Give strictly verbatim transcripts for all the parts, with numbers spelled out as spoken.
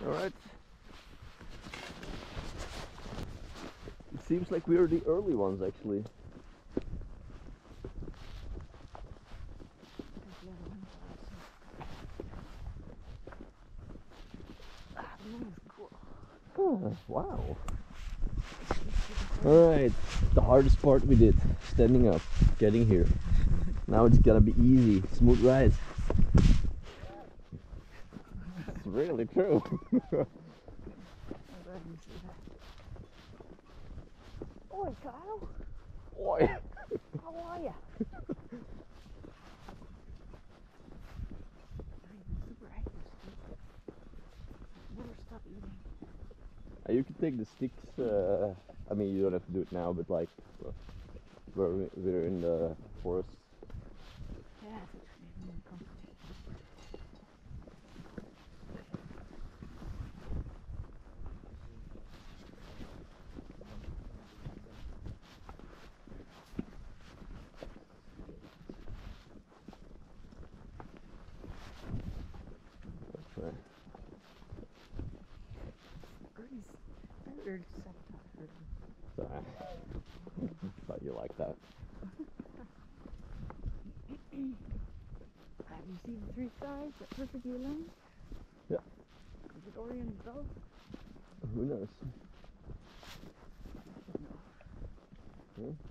Alright. It seems like we are the early ones actually. Oh, wow. Alright, the hardest part we did, standing up, getting here. Now it's gonna be easy, smooth ride. It's really true. Oi, Kyle. Oi. How are ya? Super active. Never stop eating. Uh, you can take the sticks, uh, I mean you don't have to do it now, but like where we- we're in the forest. Yeah, it's actually really comfortable. That's right. Birdie's very early to set up. So, thought you like that. Have you seen the three sides that perfectly aligned? Yeah. Is it Orion's belt? Who knows? No. Hmm?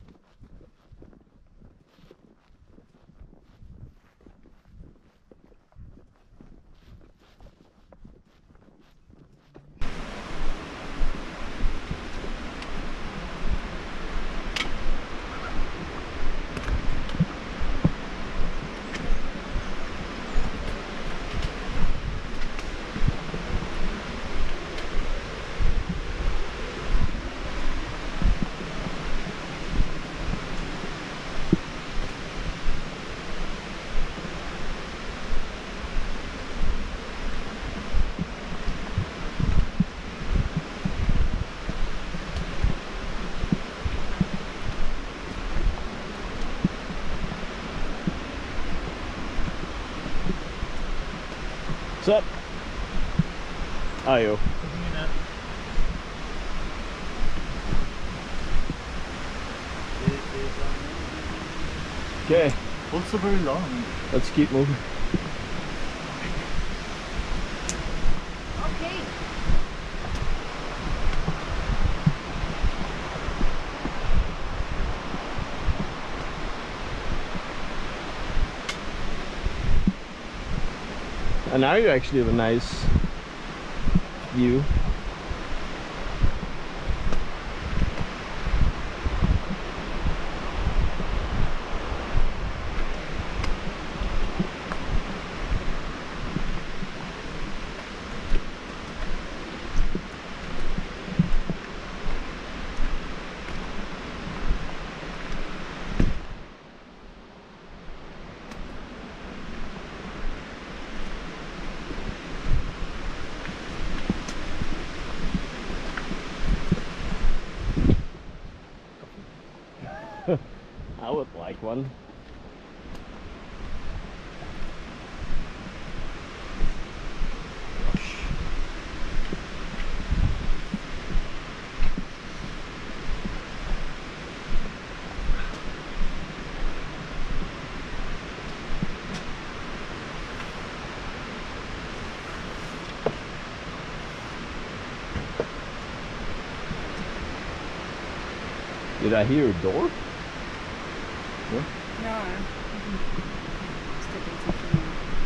What's up? Ayo. Okay. Also very long. Let's keep moving. Okay. And now you actually have a nice view. I would like one. Did I hear a door? No? No. Still doing something.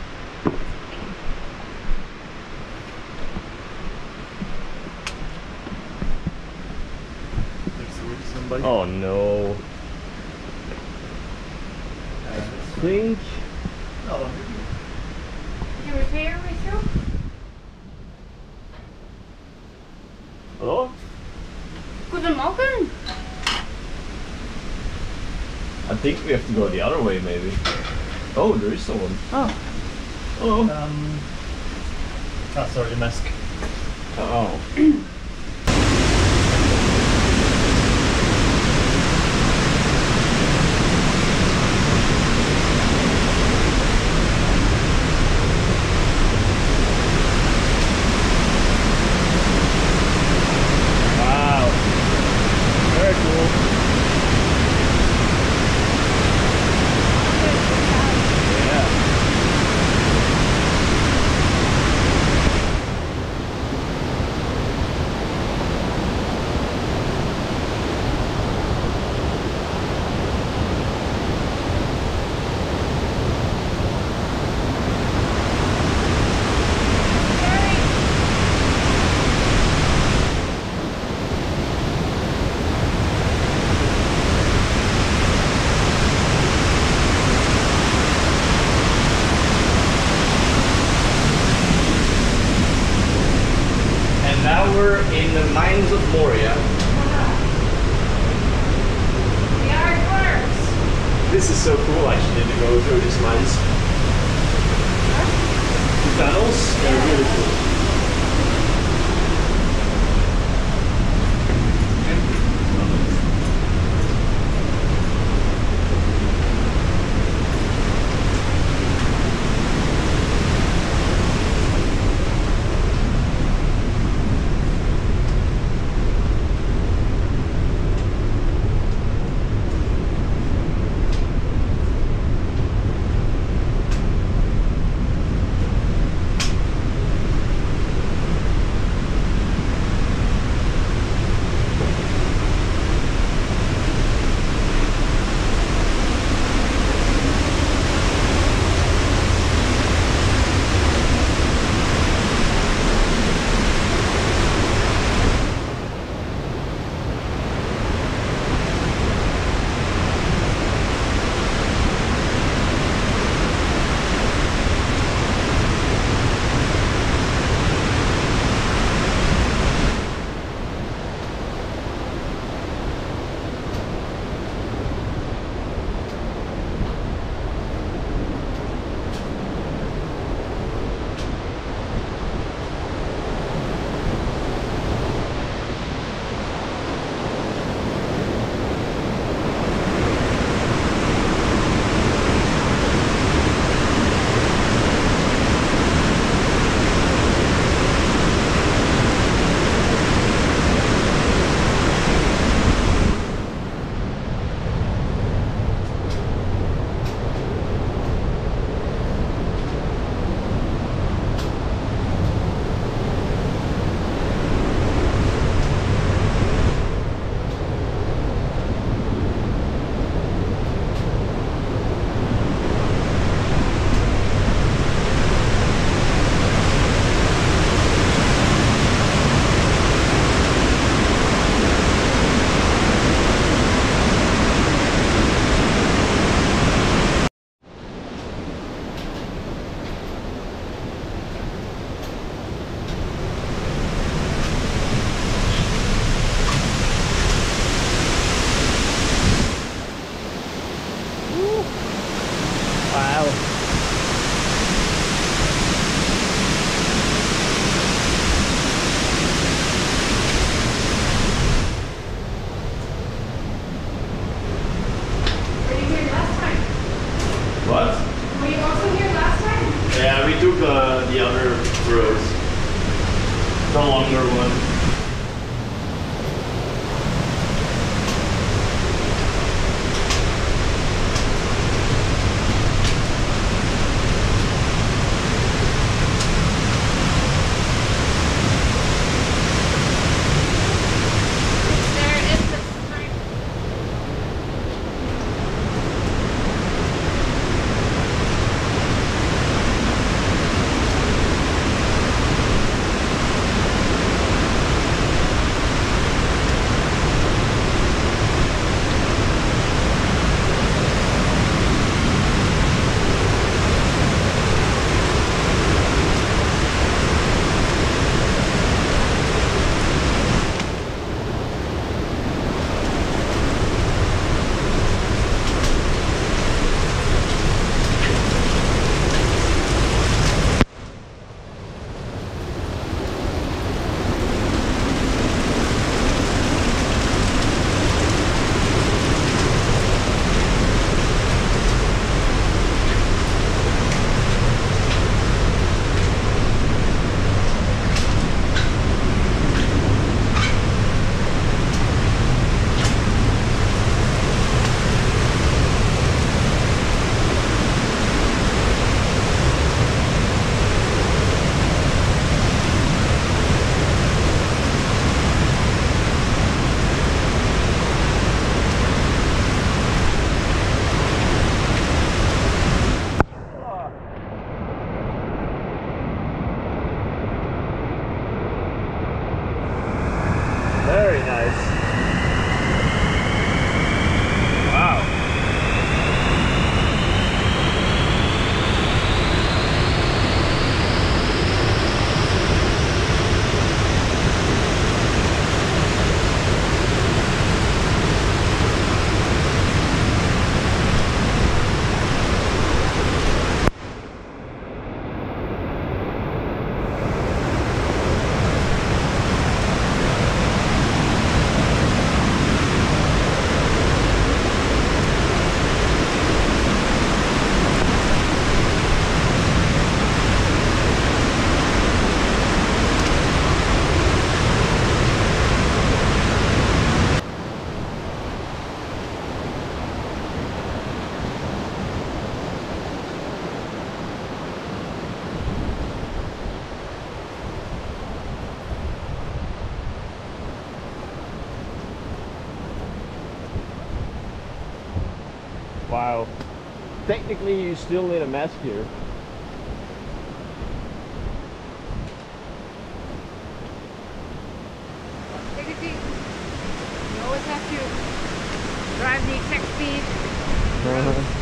There's somebody. Oh no. I think. No. Can we pay her with you? Hello? Guten Morgen. I think we have to go the other way, maybe. Oh, there is someone. Oh. Hello. Um. Ah, sorry, the mask. Oh. we're in the mines of Moria. The iron works. This is so cool actually to go through these mines. The tunnels, they're really cool. What? Were you also here last time? Yeah, we took uh, the other roads. The longer one. There is this time. technically you still need a mask here. Technically, you always have to drive the exact speed. Uh-huh.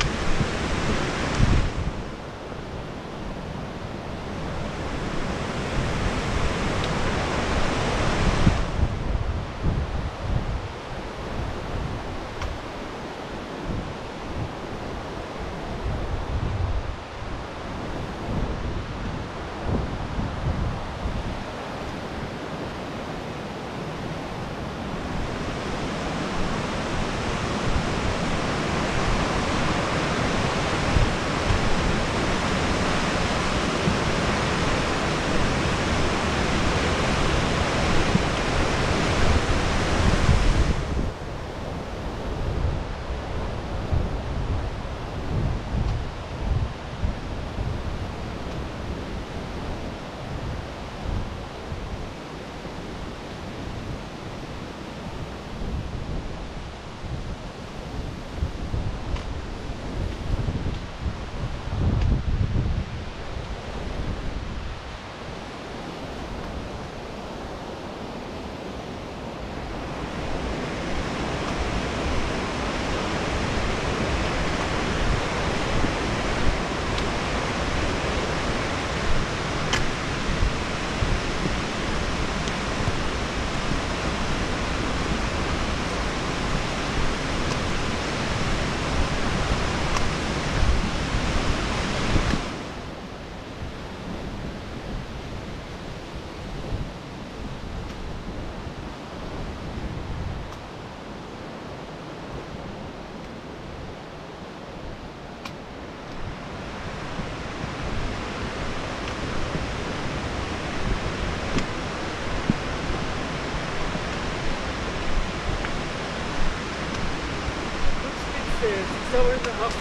Six hours and a half.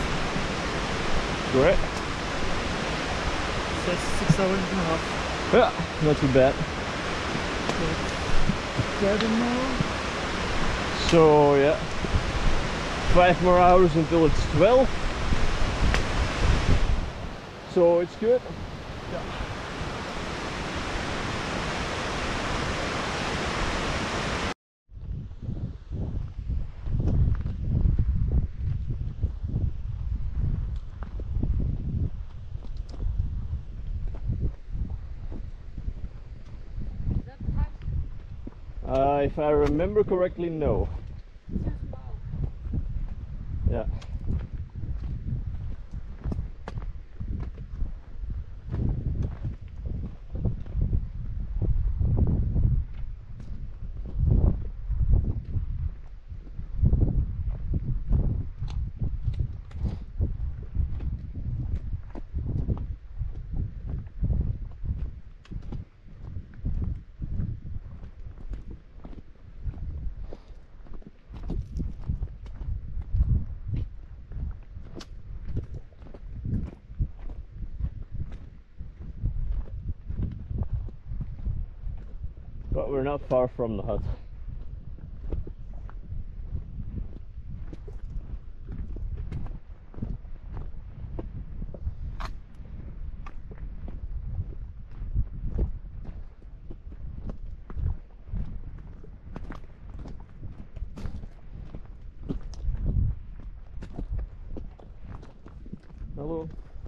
Great. Says six hours and a half. Yeah, not too bad. Driving now. So yeah, five more hours until it's twelve. So it's good. Yeah. Is that the hut? Uh, if I remember correctly, no. Too small. Yeah. But we're not far from the hut. Hello.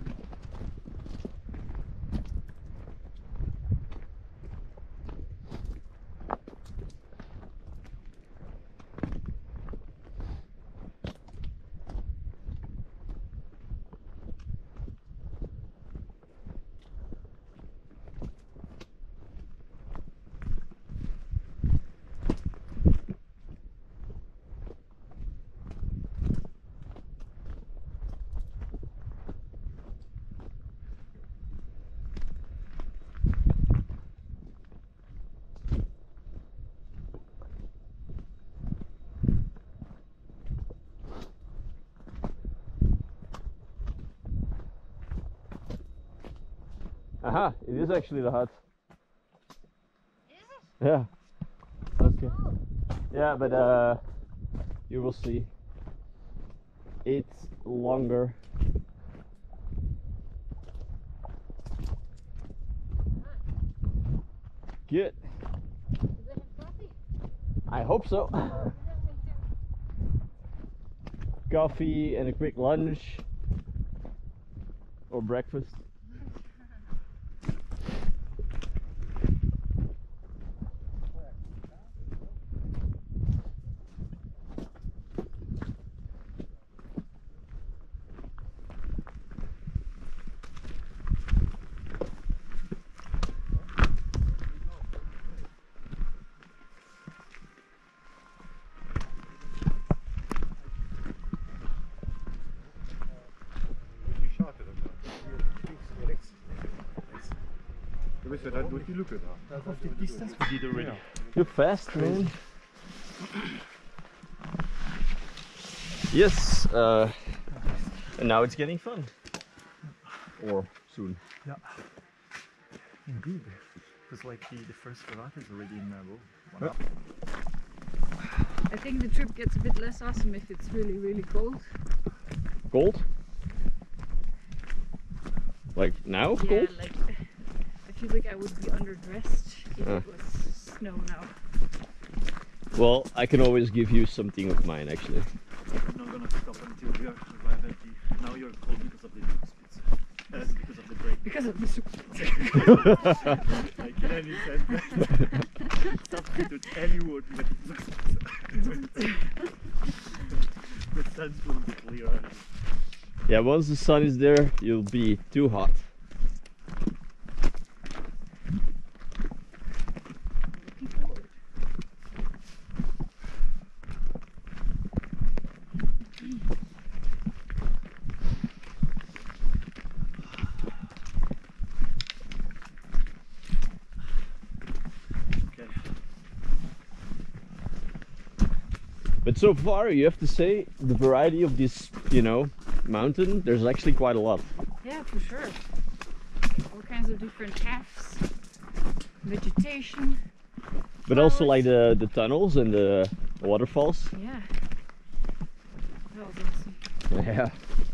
Aha, it is actually the hut. Is it? Yeah. Okay. Yeah, but uh, you will see. It's longer Good. Does it have coffee? I hope so. Yeah, me too. Coffee and a quick lunch. Or breakfast. Du bist ja dann durch die Lücke da. Auf die distance. We did already. You're fast, man. Yes, uh, and now it's getting fun. Or soon. Yeah. Indeed. It's like the, the first ferrata is already in uh, one up. I think the trip gets a bit less awesome if it's really, really cold. Cold? Like now? Yeah, Cold? like I feel like I would be underdressed if Uh. it was snow now. Well, I can always give you something of mine actually. I'm not gonna stop until we are arrive at the. Now you're cold because of the Zugspitze. Uh, because of the break. Because of the Zugspitze. Like in any sense. Substitute any word with Zugspitze. The sense will be clear. Yeah, once the sun is there, you'll be too hot. Looking forward. Okay. But so far, you have to say, the variety of this, you know, mountain, there's actually quite a lot. Yeah, for sure. All kinds of different paths, vegetation. But also Flowers. like the, the tunnels and the waterfalls. Yeah. That was awesome. Yeah.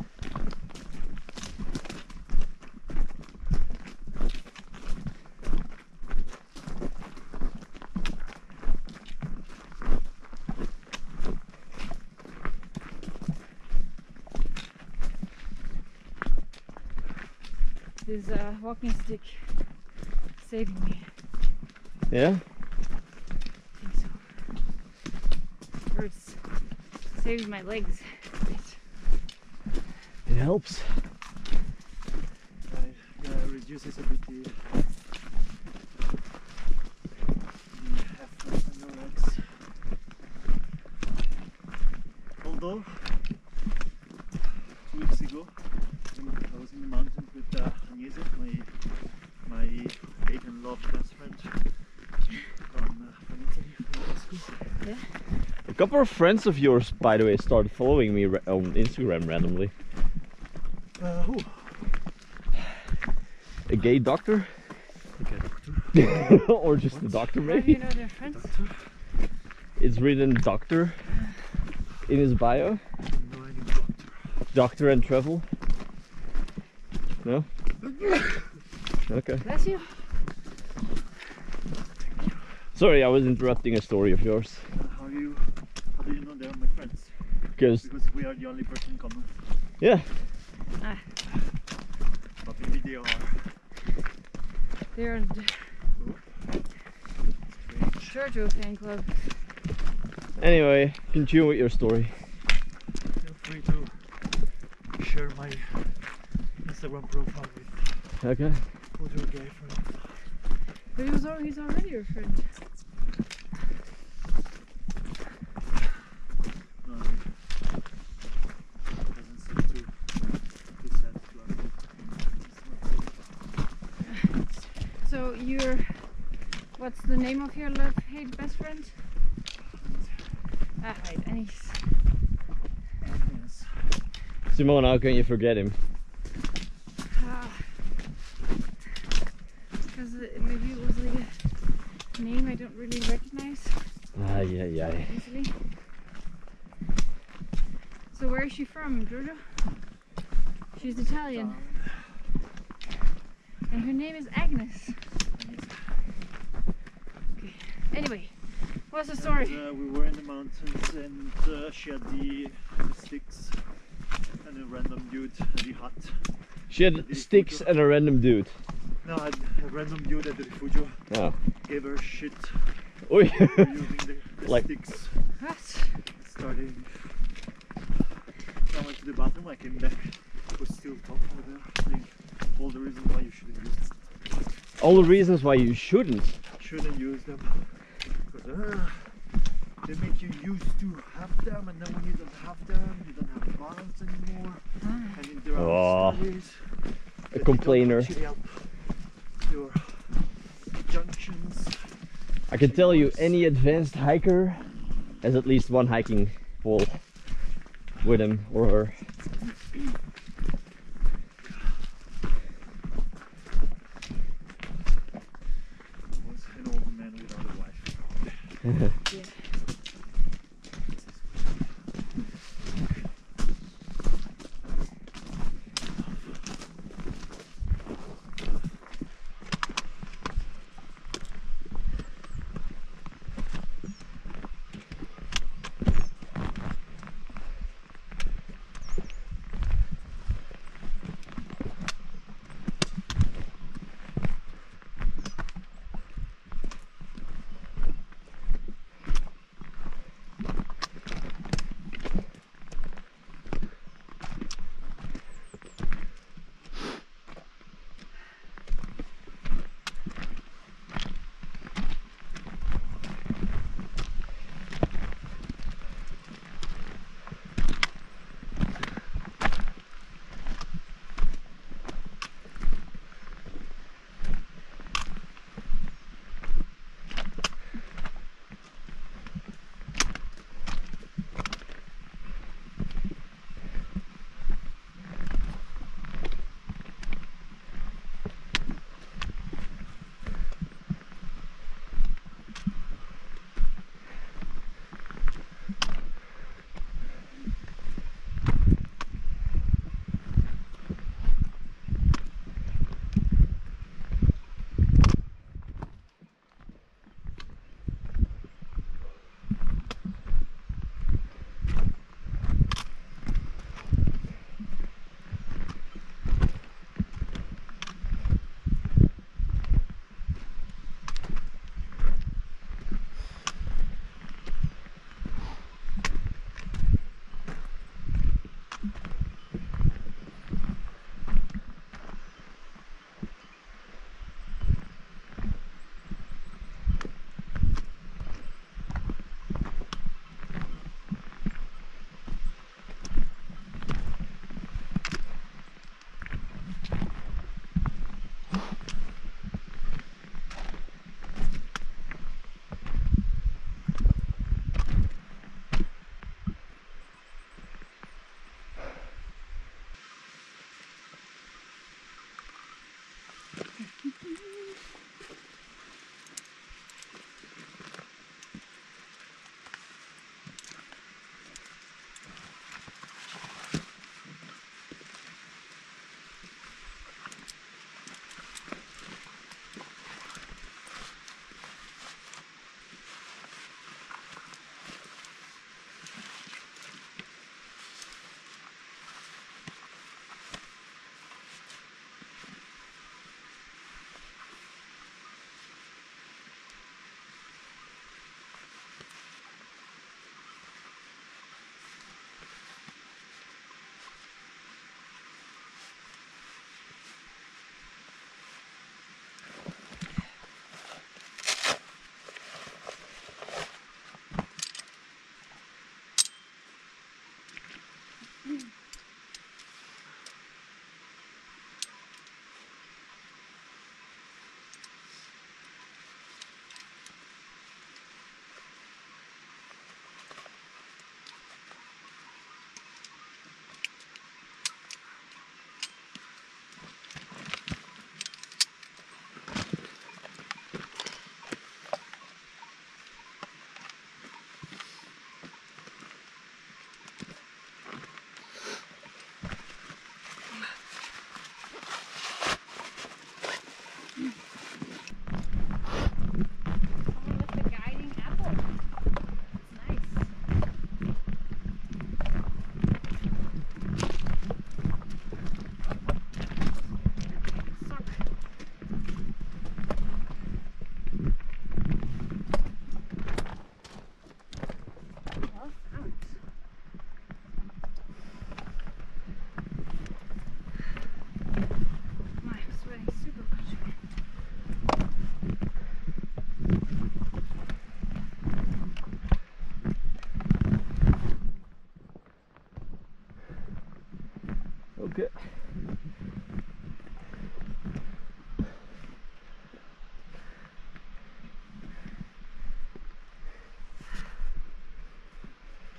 This uh, walking stick saving me. Yeah? I think so. Or it's saving my legs. It helps. Uh, yeah, reduces a bit the, the heft on your legs. Although, two weeks ago, when I was in the mountains with uh, Agnese, my my hate and love best friend from, uh, from Italy, from high school. Yeah. A couple of friends of yours, by the way, started following me ra- on Instagram randomly. Uh, who? A gay doctor? Okay, doctor. Or just a doctor, How do maybe? you know they're friends? It's written doctor in his bio. No, I need doctor. Doctor and travel. No? Okay. Bless you. Sorry, I was interrupting a story of yours. Uh, how do you how do you know they're my friends? Because, Because we are the only person in common. yeah, Ah, But maybe they are. they're in the Giorgio fan club. anyway, continue with your story. Feel free to share my Instagram profile with Okay. all your gay friends. But he was al- he's already your friend. No, it doesn't seem to be sad to other people. So you're, what's the name of your love-hate best friend? Ah, right, Anis. Yes. Simone, how can you forget him? Ah, because it, maybe it was like a name I don't really recognize Ah, yeah, yeah. easily. So where is she from, Giorgio? She's Italian. And her name is Agnes. Anyway, what's the story? And, uh, we were in the mountains and uh, she had the, the sticks and a random dude at the hut. She had sticks and a random dude. No, a, a random dude at the refugio Oh. gave her shit Oi. for using the, the Like- sticks. What? Starting. I went to the bathroom, I came back, was still talking with her, saying all the reasons why you shouldn't use them. All the reasons why you shouldn't. Shouldn't use them. Because uh, they make you used to have them, and then when you don't have them, you don't have balance anymore. And in there are Oh. stories A that they complainer. don't actually help your junctions. I can tell you, any advanced hiker has at least one hiking pole with him or her. Was an old man without a wife. Yeah.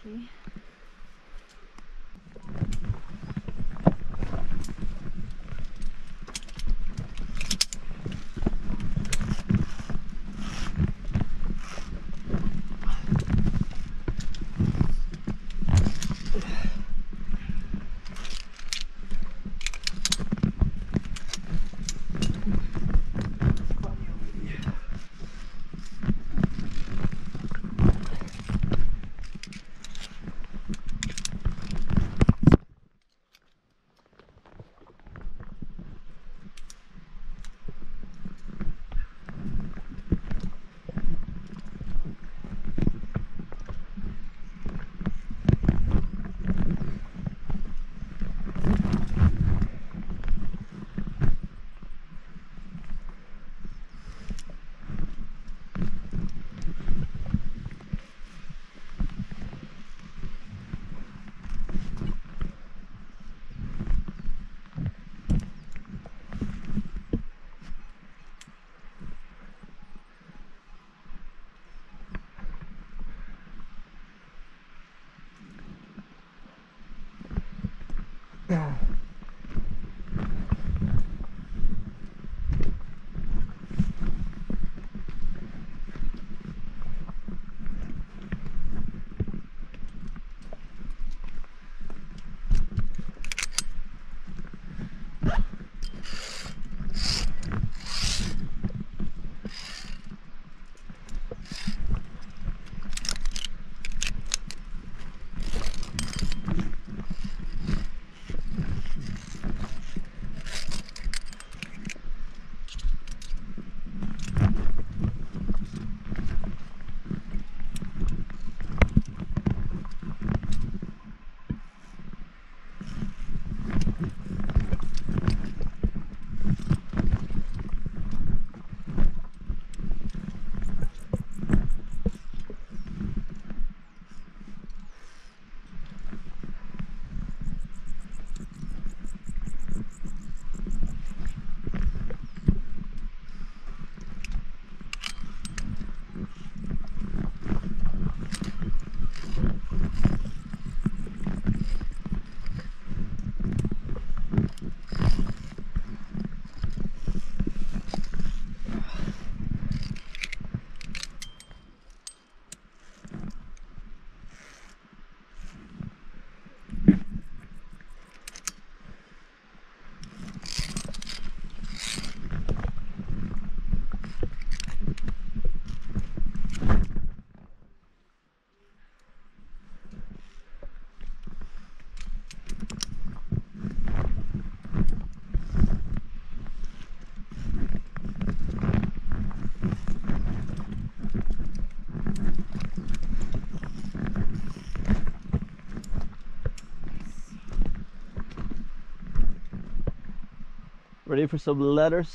see. Ready for some letters?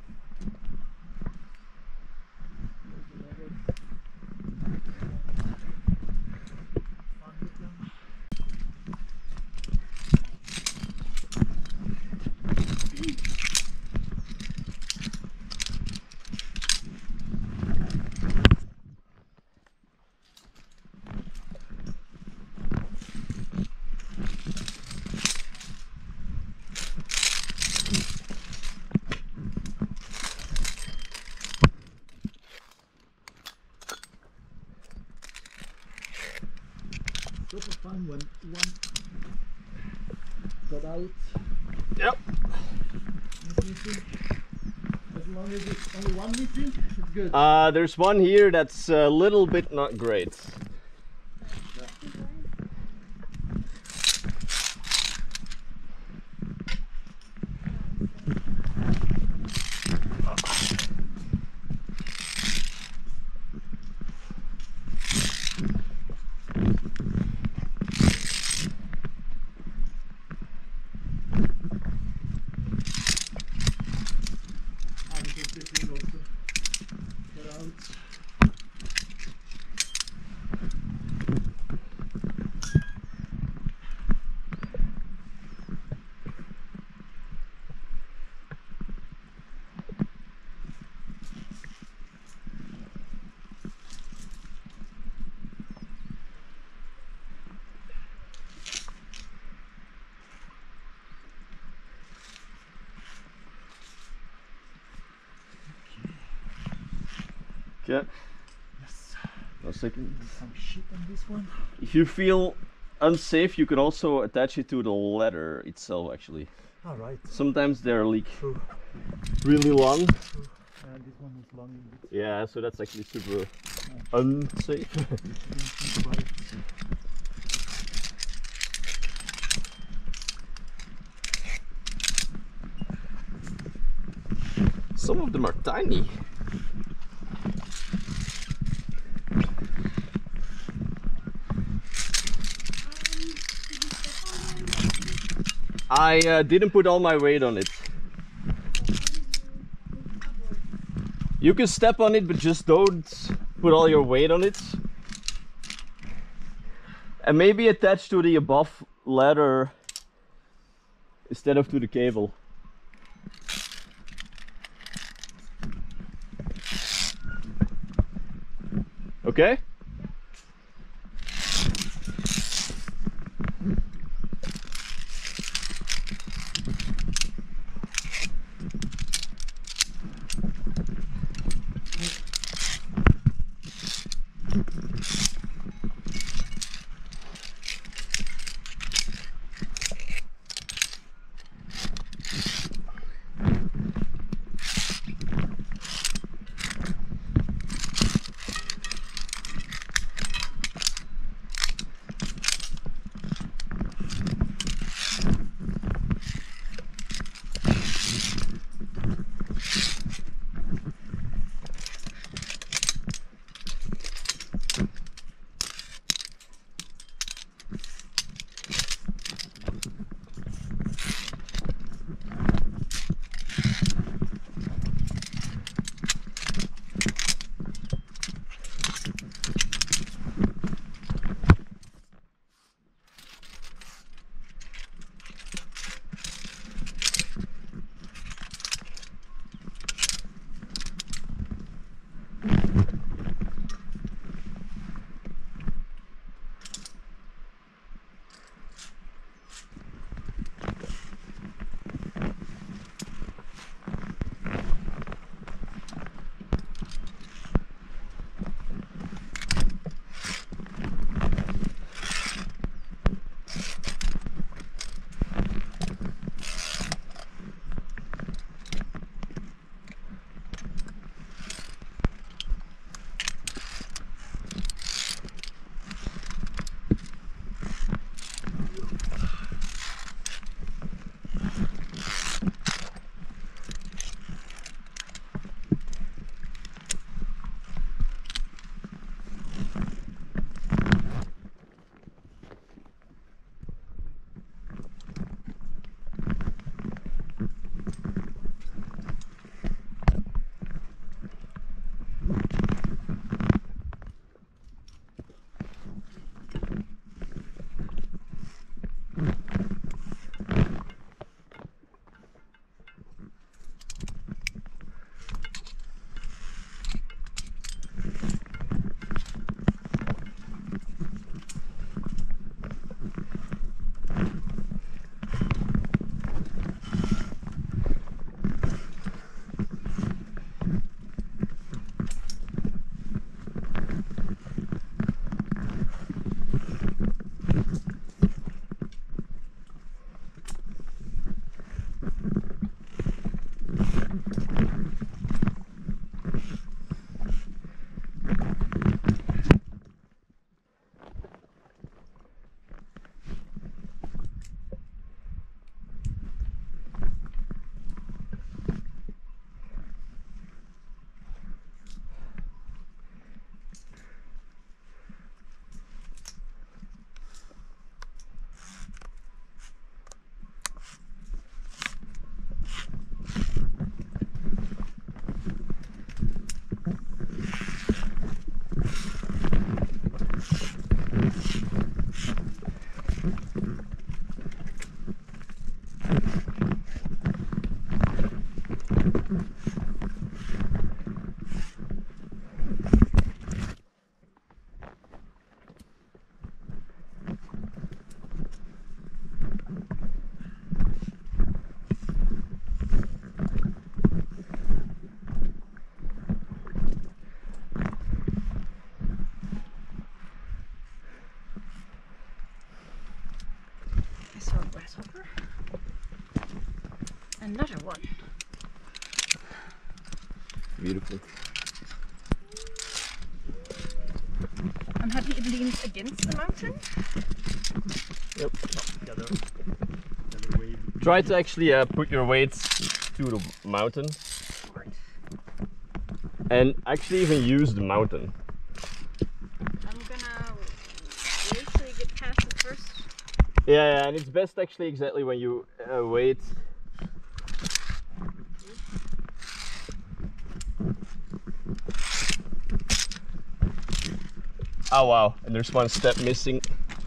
Super fun when one got out. Yep. Missing. As long as it's only one missing, it's good. Uh, there's one here that's a little bit not great. Okay. Yes. One second. Some shit on this one. If you feel unsafe, you could also attach it to the ladder itself. Actually, All right. sometimes they're like True. really long. True. Uh, this one is long in bits. Yeah, so that's actually super unsafe. Some of them are tiny. I uh, didn't put all my weight on it. You can step on it, but just don't put all your weight on it. And maybe attach to the above ladder instead of to the cable. Okay? mountain. And had he leaned against the mountain? Yep. The other, the other way. Try to actually uh, put your weights to the mountain. And actually even use the mountain. I'm gonna wait till you get past it first. Yeah, yeah, and it's best actually exactly when you uh, wait. Oh wow, and there's one step missing.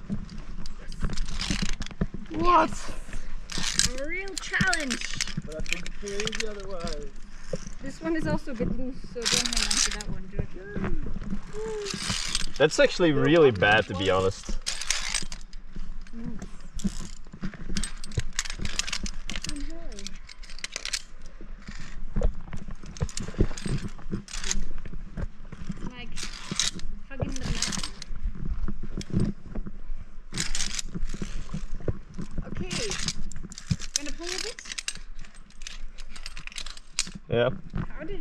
What? A real challenge. But I think it's too easy otherwise. This one is also a bit loose, so don't hang on to that one, George. That's actually really bad, to be honest. Enjoy. Like hugging the mountain. Okay, gonna pull a bit. Yeah. How did?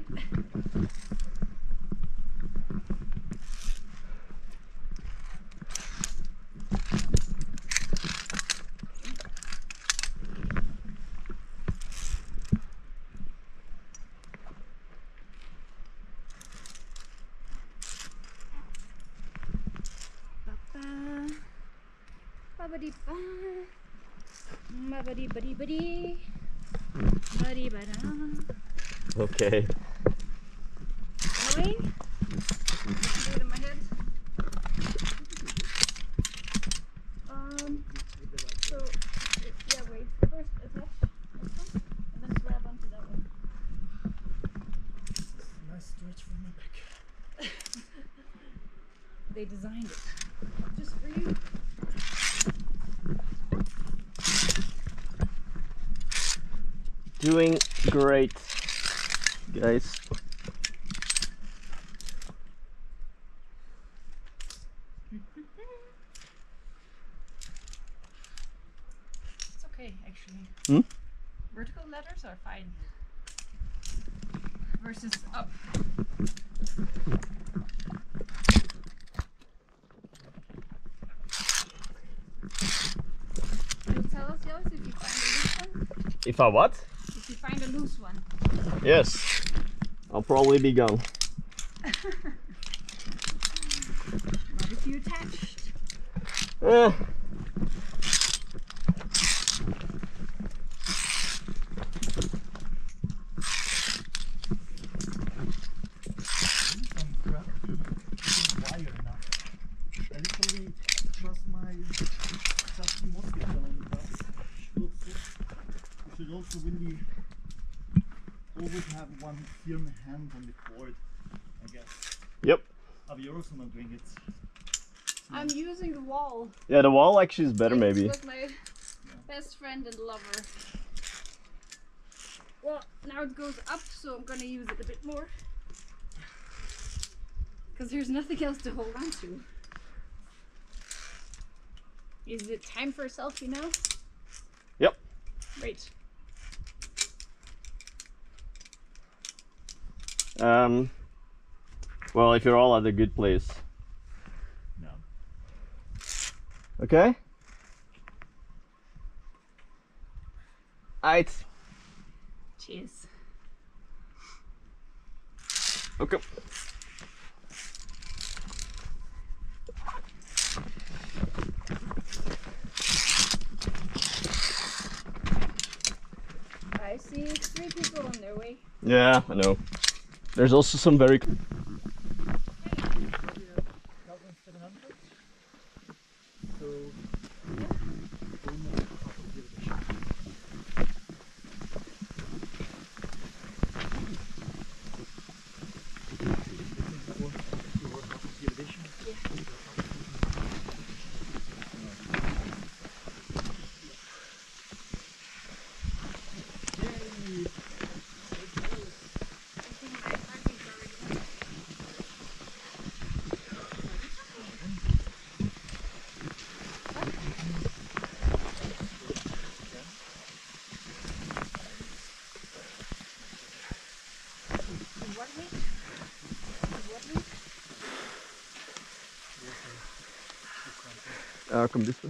Ba-ba-dee ba. Ba-ba-dee ba-dee ba-dee. Ba-dee ba-da. Okay. Annoying? Do it in my head. Um, so, yeah, wait. First attach this one, and then grab onto that one. Nice stretch for my back. They designed it just for you. Doing great, guys. It's okay, actually. Hmm? Vertical ladders are fine. Versus up. Can you tell us, Jellis, if you find a loose one? If I what? If you find a loose one. Yes. I'll probably be gone. Not if you attached. Eh. Some crap wire now. I literally trust my trusty mosquito gun, but you should also really always have one firm hand on the cord, I guess. Yep. Oh, you're also not doing it. I'm using the wall. Yeah, the wall actually is better, maybe. With my best friend and lover. Well, now it goes up, so I'm gonna use it a bit more. Because there's nothing else to hold on to. Is it time for a selfie now? Yep. Great. Um. Well, if you're all at a good place. No. Okay? Aight. Cheers. Okay. I see three people on their way. Yeah, I know. There's also some very... So, Uh, come this way.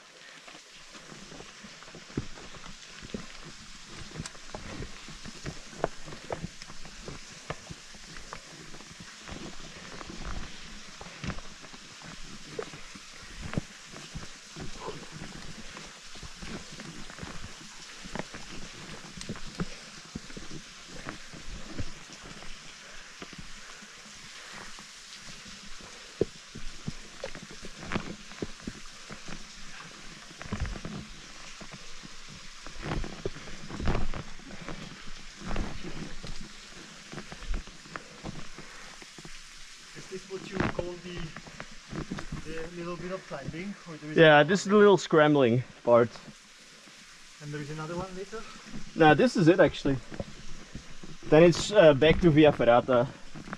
Is this what you call the, the little bit of climbing? Or there is Yeah, another this is one the little scrambling part. later? And there is another one later? Nah, this is it actually. Then it's uh, back to Via Ferrata.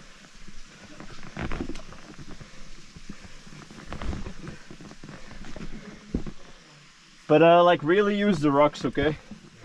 But uh, like really use the rocks, okay?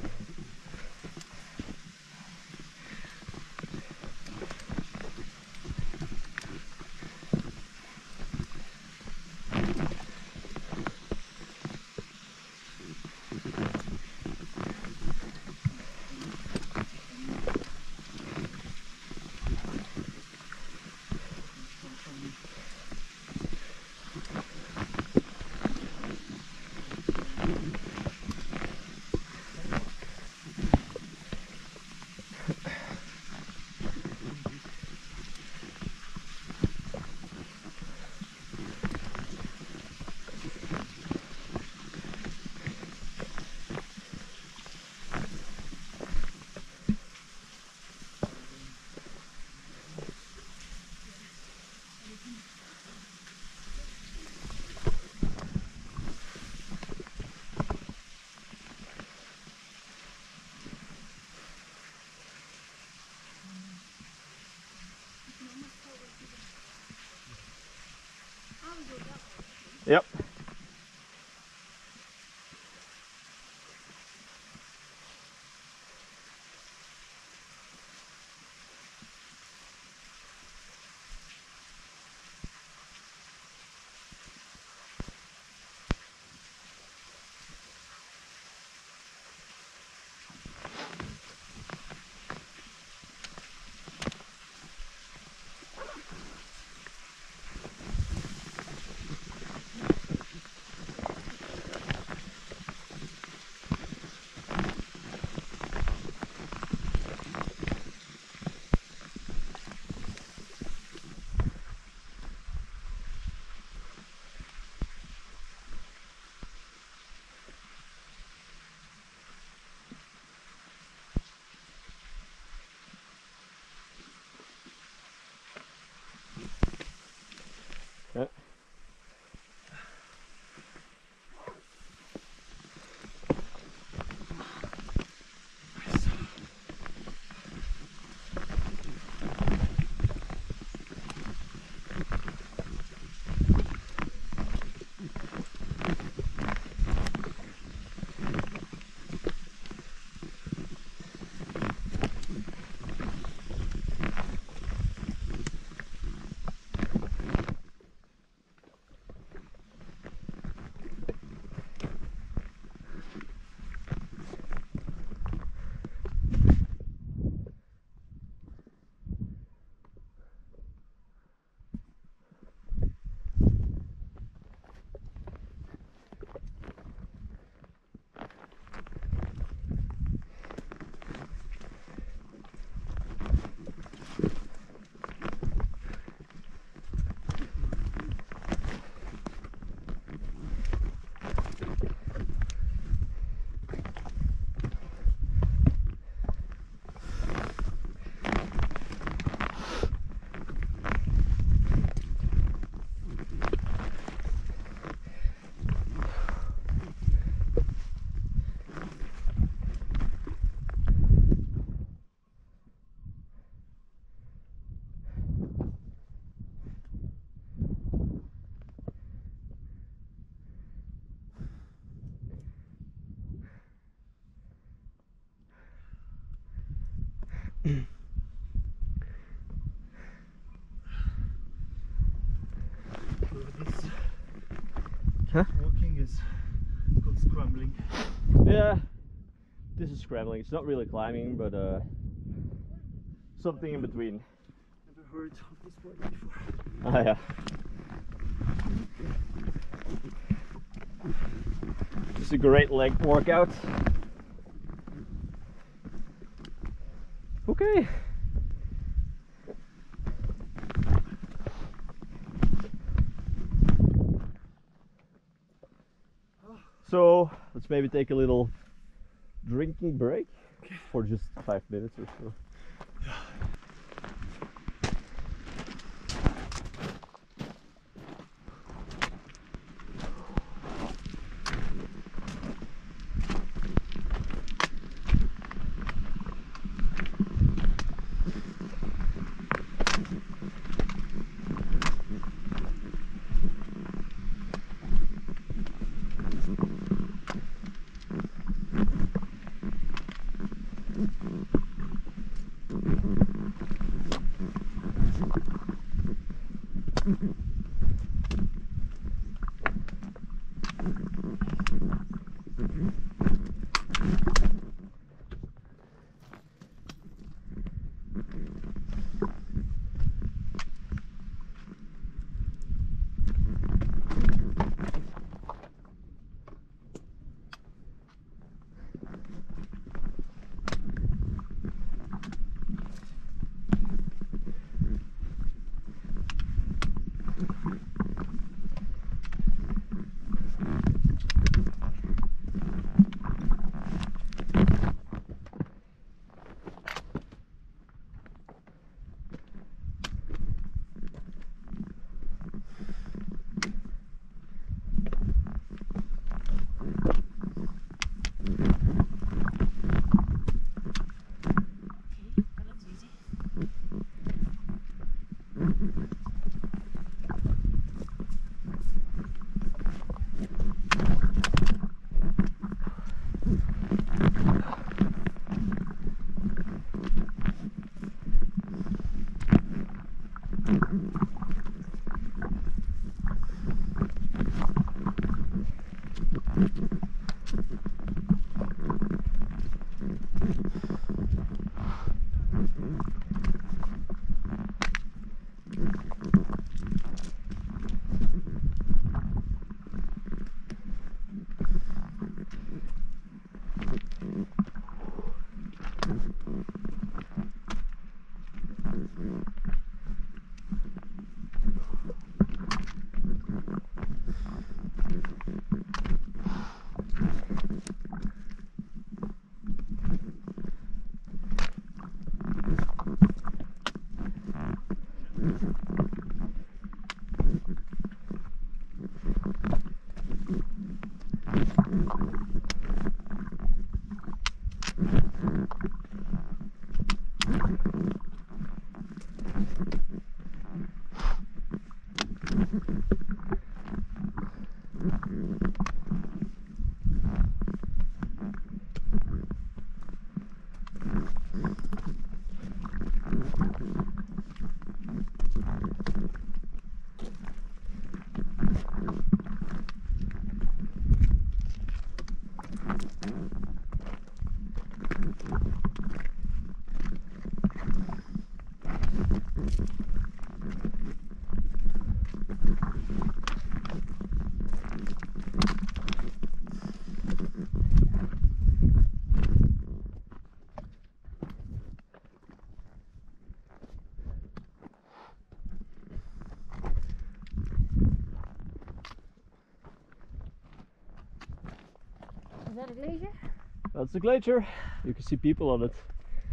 Yep. Yeah. So this Huh? walking scrambling. Yeah, this is scrambling. It's not really climbing, but uh, something in between. Never heard of this word before. Ah, yeah. It's a great leg workout. Okay. So let's maybe take a little drinking break for just five minutes or so. Is that a glacier? That's the glacier. You can see people on it.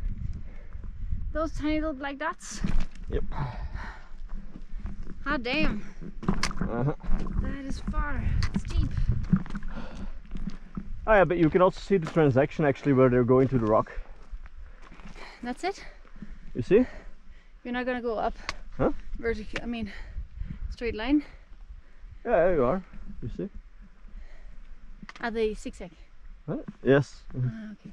Those tiny little black dots? Yep. Ah, damn. Uh-huh. That is far. Steep. Oh yeah, but you can also see the transaction actually where they're going to the rock. That's it? You see? You're not gonna go up. Huh? Vertical, I mean, straight line. Yeah, there you are. You see? Are they zigzag? Huh? Yes. Ah, okay.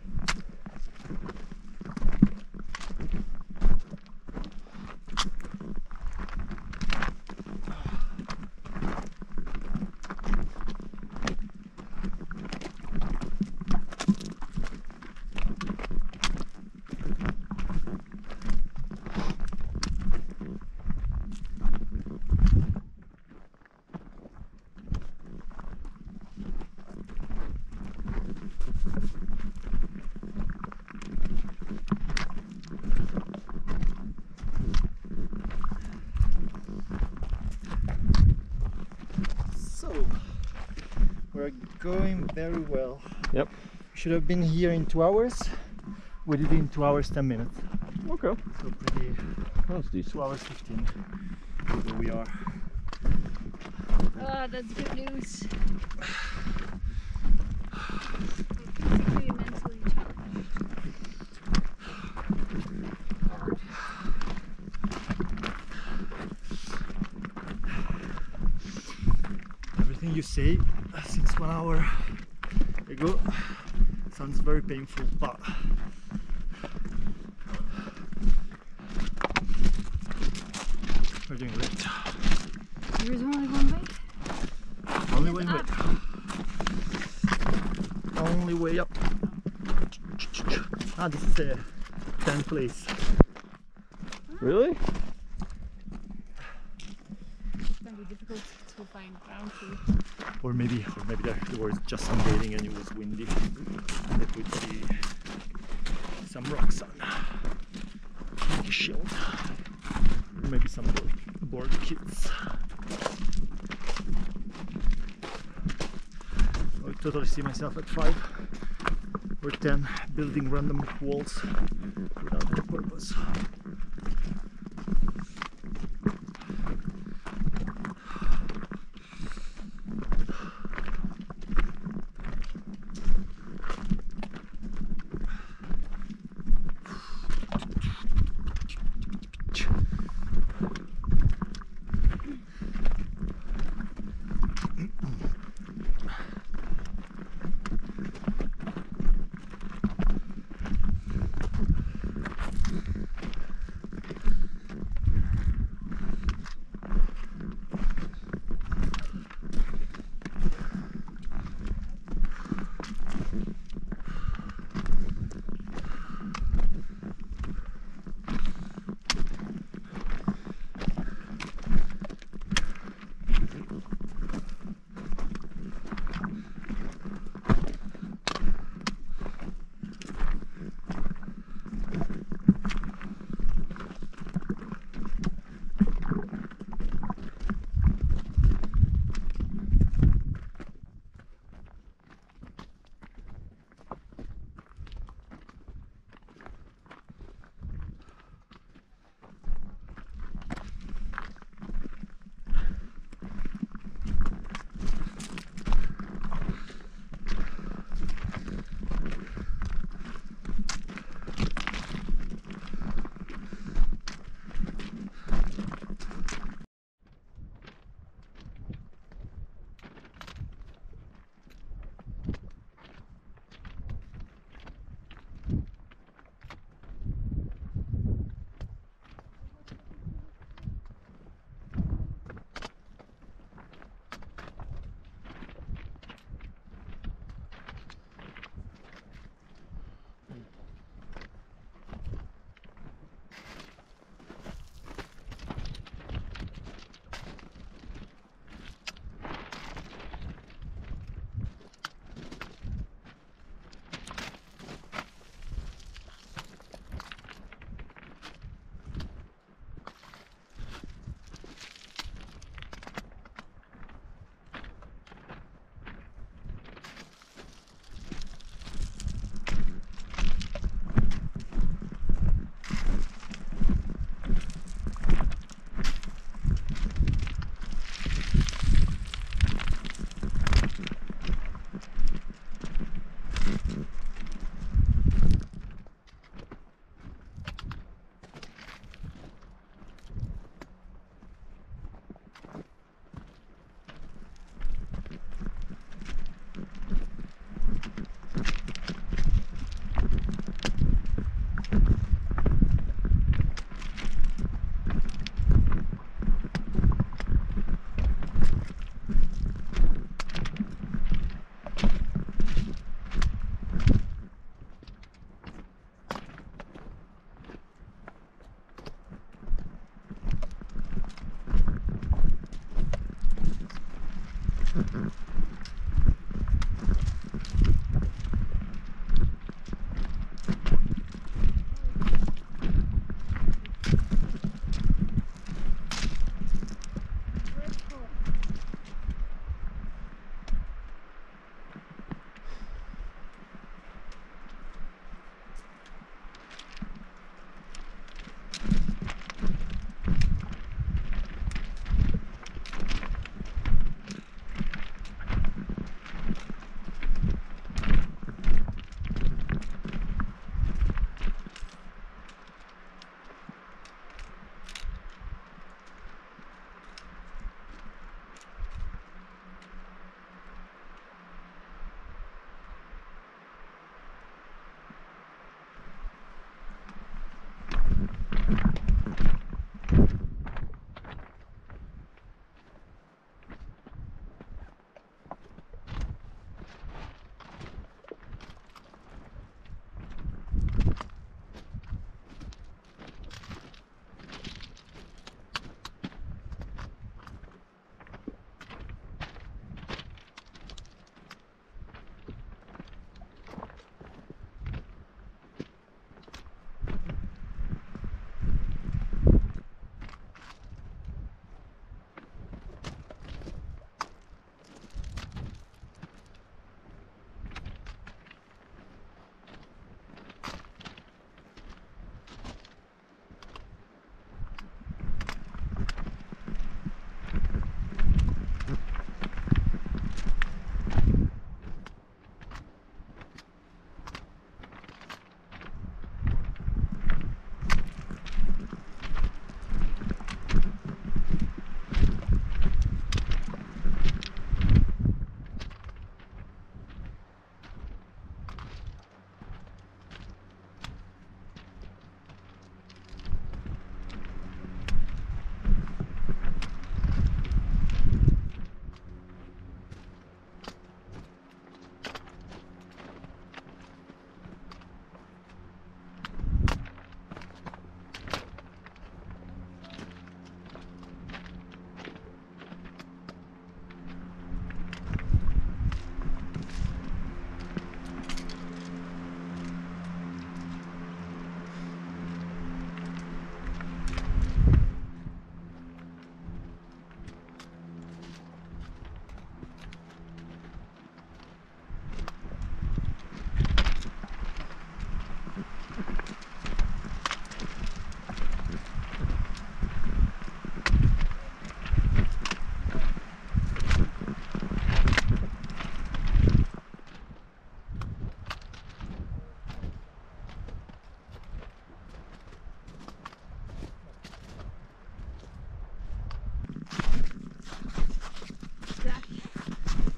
going very well. Yep. Should have been here in two hours. We did it in two hours ten minutes. Okay. So pretty. That's decent. Two hours fifteen. Where we are. Oh, that's good news. I'm physically and mentally challenged. Everything you say uh, since one hour ago sounds very painful, but we're doing great. There's only one way. Only way Up. up. Only way up. Ah, this is the tenth place. Really? It's gonna be difficult to find ground to. Or maybe, or maybe there, there was just some bathing and it was windy. And they put the, some rocks on. Like a shield. Or maybe some board, board kits. I totally see myself at five or ten building random walls without any purpose.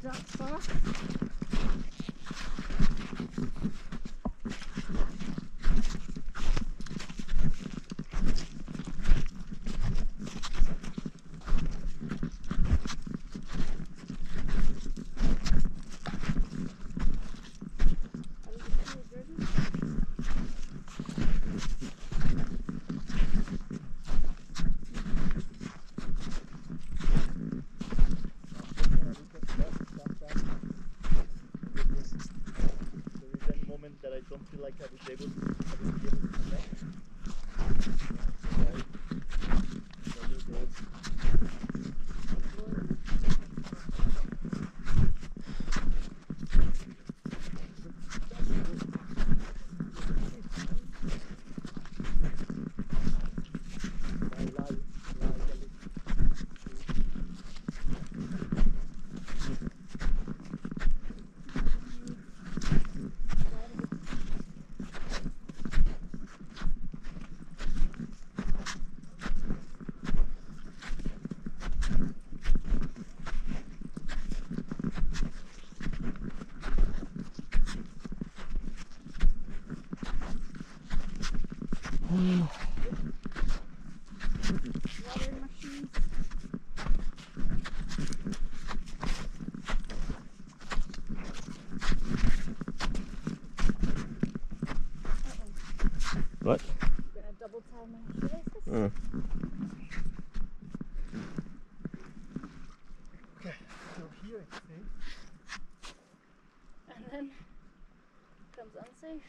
That's fast. That I don't feel like I was able, I will be able to come back. Water machines. What? I'm gonna double tie my shoelaces. Mm. Okay, so here it's safe. And then comes unsafe.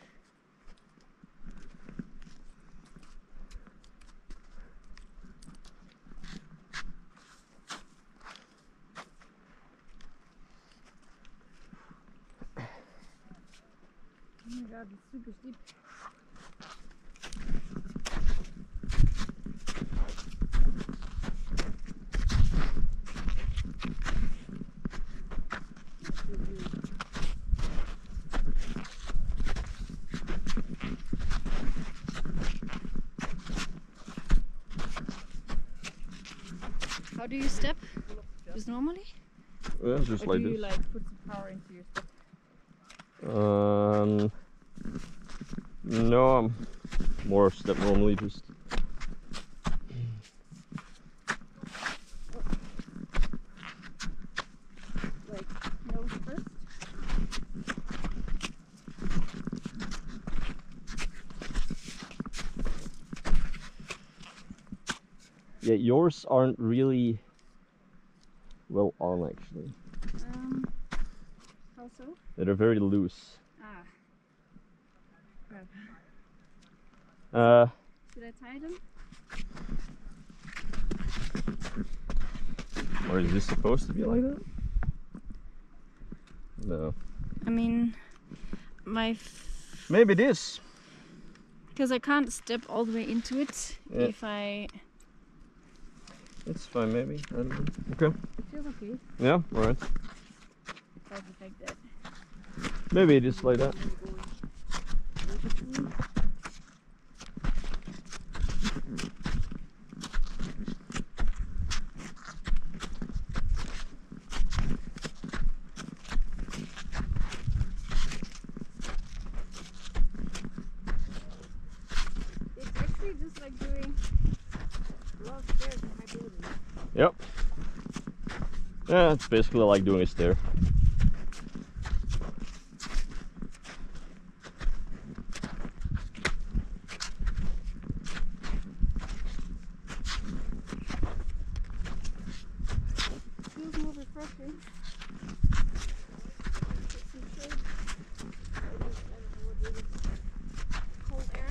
Oh my god, it's super steep. How do you step? Just normally? Yeah, just Or like do you this. like put some power into your step? Um, no, I'm more step normally, just. Like nose first? Yeah, yours aren't really well on actually. Um, how so? They're very loose. Ah. Crap. Uh, Should I tie them? or is this supposed to be like that? No. I mean, my... F Maybe it is. Because I can't step all the way into it Yeah. if I... It's fine, maybe. I don't know. Okay. It feels okay. Yeah, alright. If I just like that. Maybe it is like that. It's actually just like doing a lot of stairs in my building. Yep. Yeah, it's basically like doing a stair. Feels more refreshing. Get some shade. Or just, I don't know what it is. Cold air.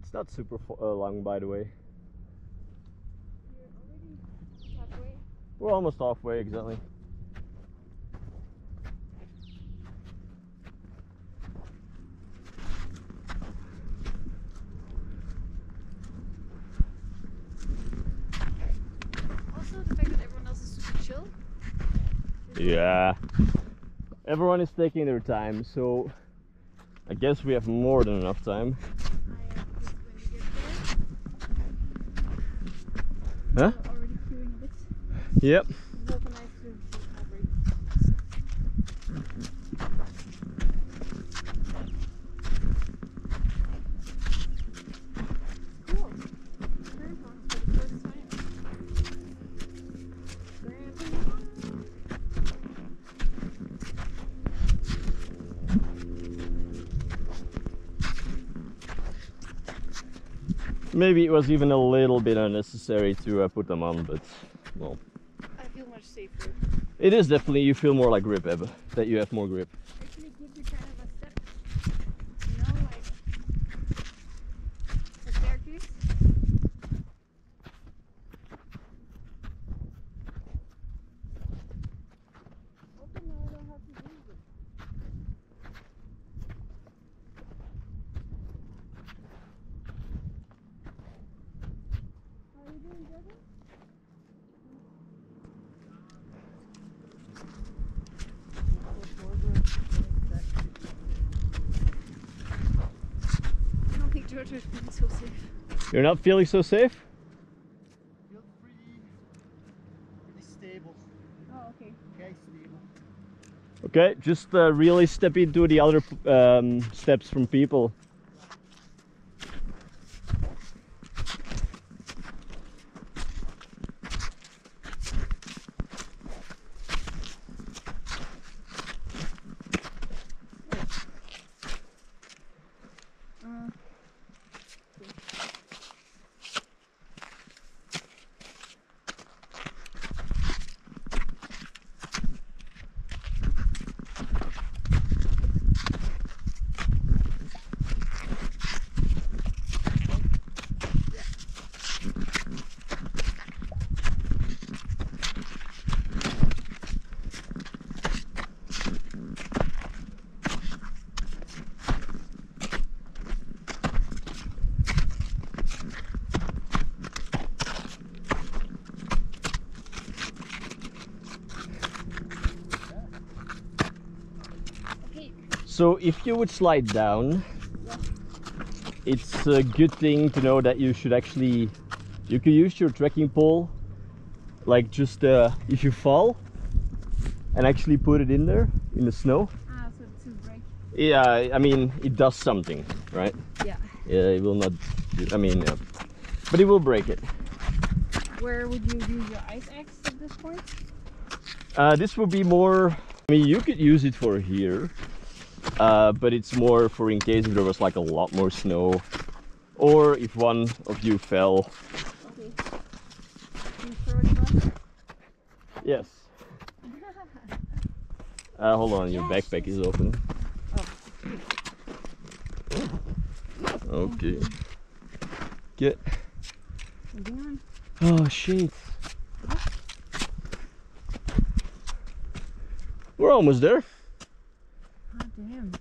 It's not super fo uh, long, by the way. You're already halfway. We're almost halfway, exactly. Also, the fact that everyone else is super chill. Yeah. Everyone is taking their time, so I guess we have more than enough time. Huh? We're already queuing a bit. Yep. It's also nice to see coverage. Cool. Crampons for the first time. Crampons. Maybe it was even a little bit unnecessary to uh, put them on, but well. I feel much safer. It is definitely, you feel more like grip, Ebba, that you have more grip. Actually gives you kind of a step, you know, like a staircase. Also now I know how to use it. How are you doing, Jordan? I don't think Georgia is feeling so safe. You're not feeling so safe? Feel pretty, pretty stable. Oh, okay. Okay, stable. Okay, just uh, really step into the other um, steps from people. Uh, okay. So if you would slide down, it's a good thing to know that you should actually, you could use your trekking pole, like just uh, if you fall, and actually put it in there, in the snow. Ah, so to break. Yeah, I mean, it does something, right? Yeah. Yeah, it will not, do, I mean, uh, but it will break it. Where would you use your ice axe at this point? Uh, this would be more, I mean, you could use it for here, uh, but it's more for in case if there was like a lot more snow, or if one of you fell. Okay. You throw it across? Yes. Uh, hold on, your Yes, backpack is open. Oh. Okay. Get. Again. Oh shit. We're almost there. Ah, damn.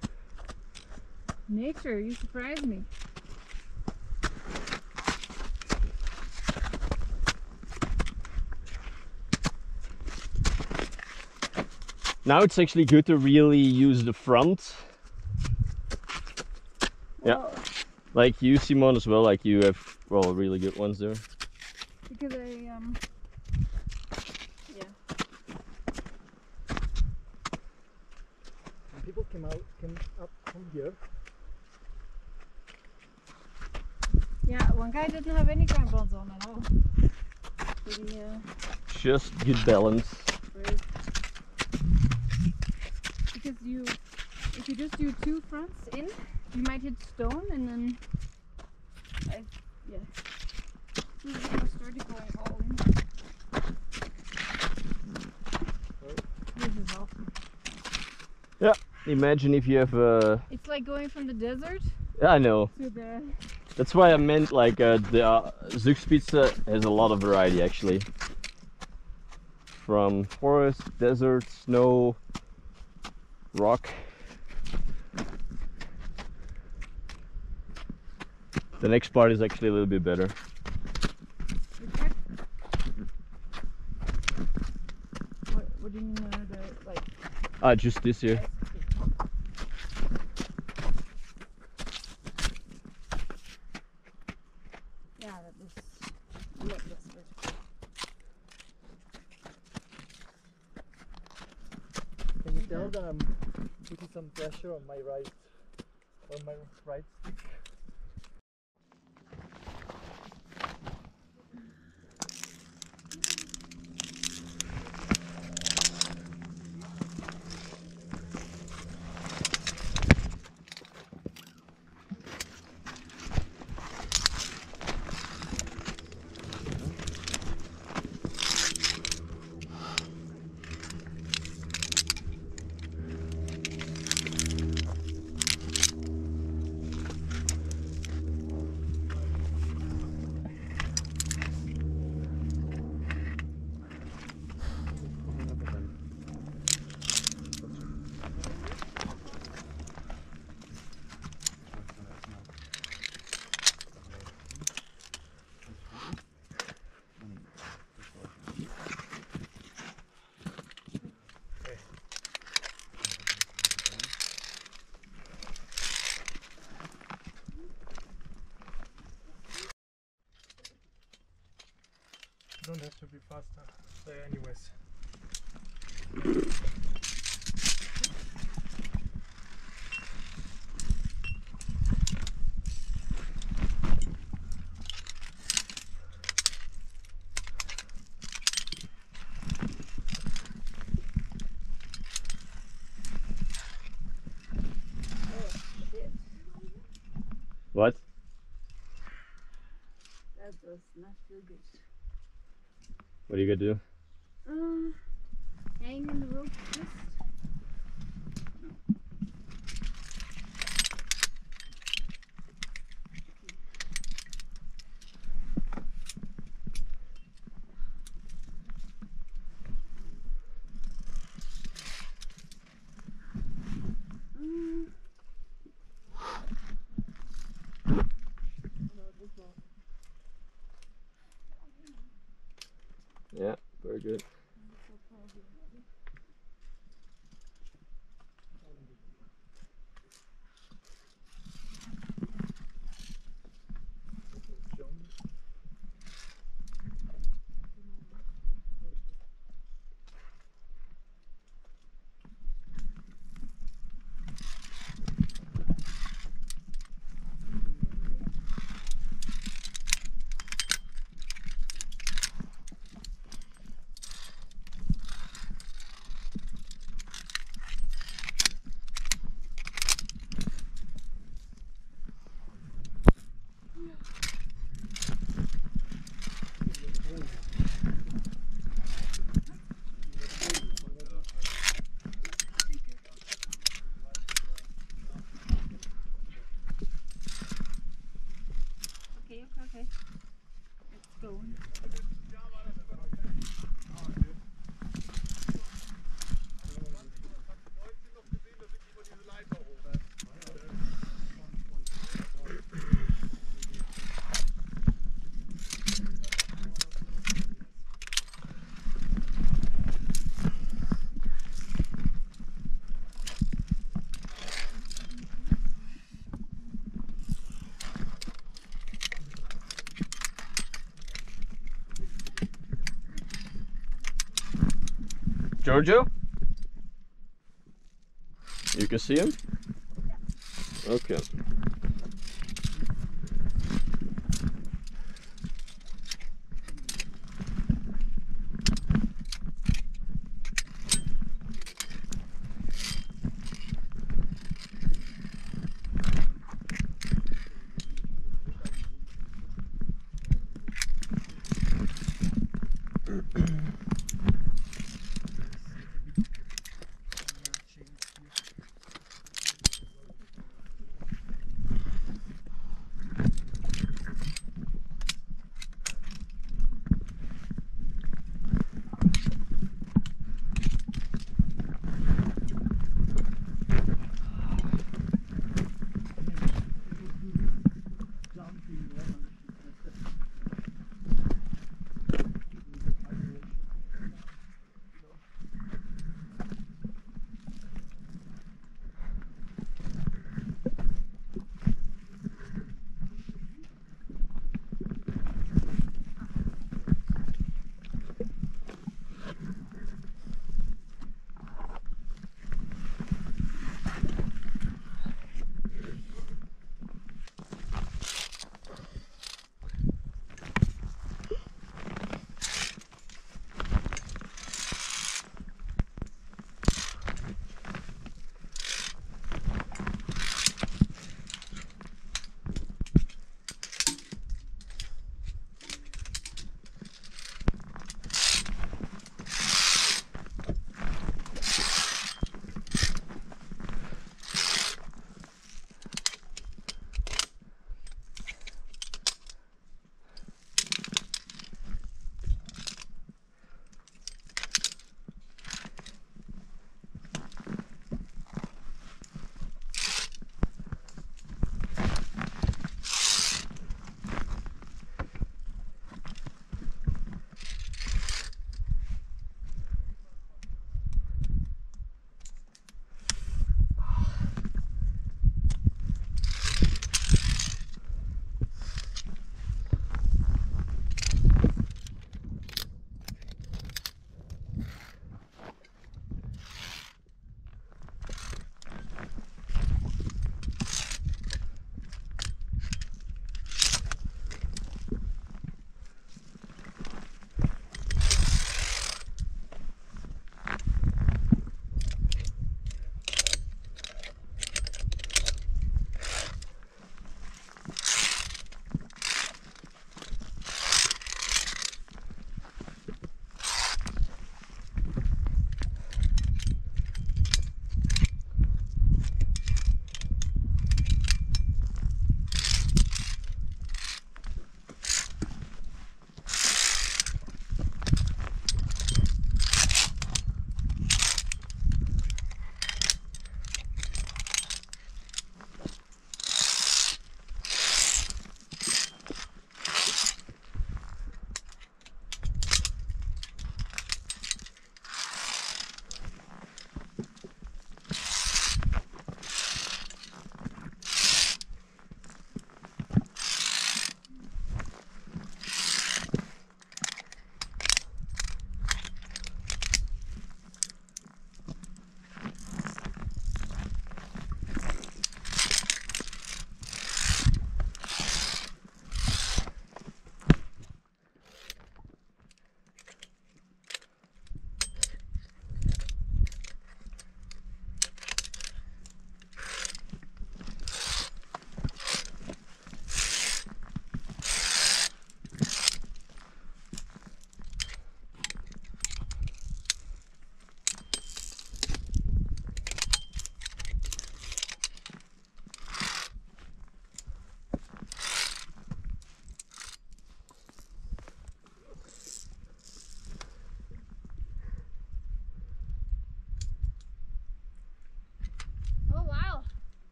Nature, you surprised me. Now it's actually good to really use the front. Yeah. Well, Like you, Simon, as well. Like you have, well, really good ones there. because I, um, yeah. When people came out, came up from here. Yeah, one guy didn't have any crampons on at all. Pretty, uh, Just good balance. brave. Because you, if you just do two fronts in, you might hit stone and then, I, yeah. This is when I started going all in. This is awesome. Yeah. Imagine if you have a. It's like going from the desert Yeah, I know. to the That's why I meant like uh, the uh, Zugspitze has a lot of variety actually. From forest, desert, snow, rock. The next part is actually a little bit better. What, what do you mean uh, the, like... Ah, just this here. Yeah, that was a lot less vertical. Can you tell that I'm putting some pressure on my right, on my right stick? Don't have to be faster there anyways. What? That does not feel good. What are you gonna do? Um, hang in the rope twist. Yeah, very good. Okay, okay, okay. Let's go. Giorgio? You can see him? Okay.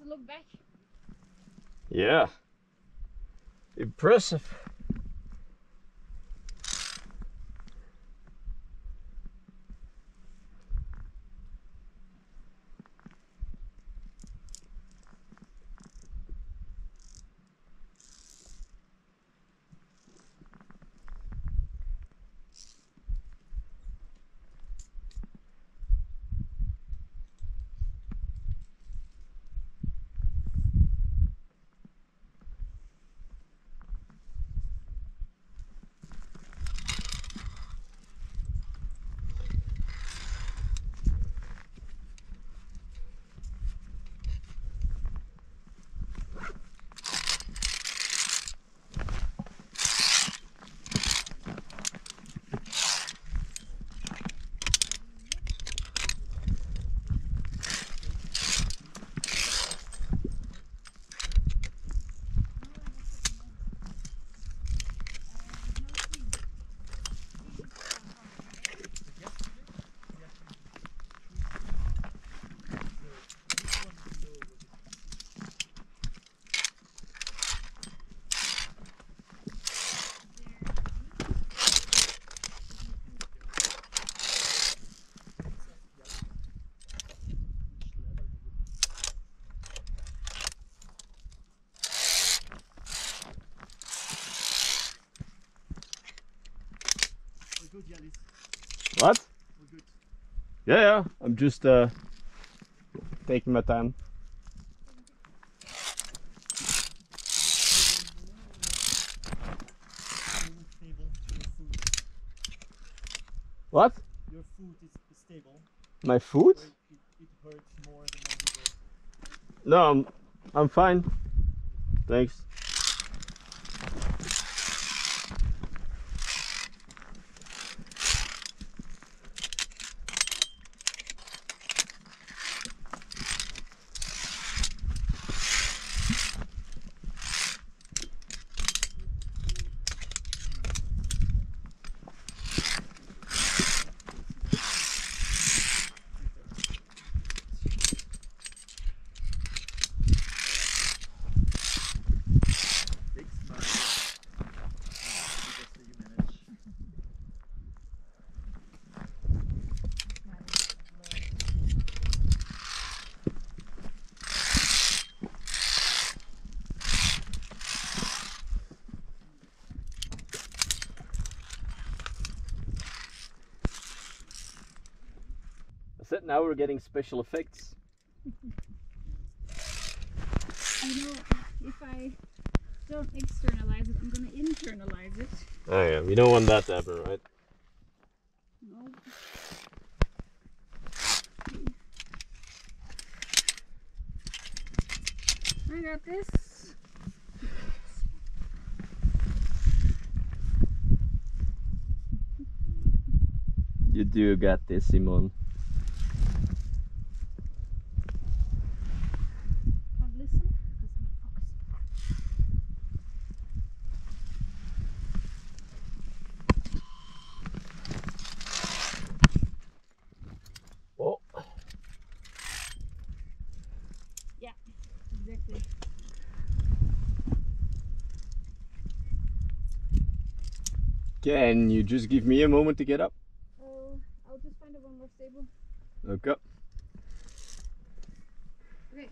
to look back. Yeah. Impressive. Good, Jellis. What? We're good. Yeah, yeah. I'm just uh, taking my time. Stable to your food. What? Your food is stable. My food? Or it, it hurts more than when you go. No, I'm, I'm fine. Thanks. Big smile. Just so you manage. I said now we're getting special effects. You know, if I don't externalize it, I'm gonna internalize it. Oh yeah, we don't want that to happen, right? No. I got this. You do got this, Simon. Can't listen because I'm focusing. Oh. Yeah, exactly. Can you just give me a moment to get up? Oh, I'll just find a one more stable. Okay. Okay.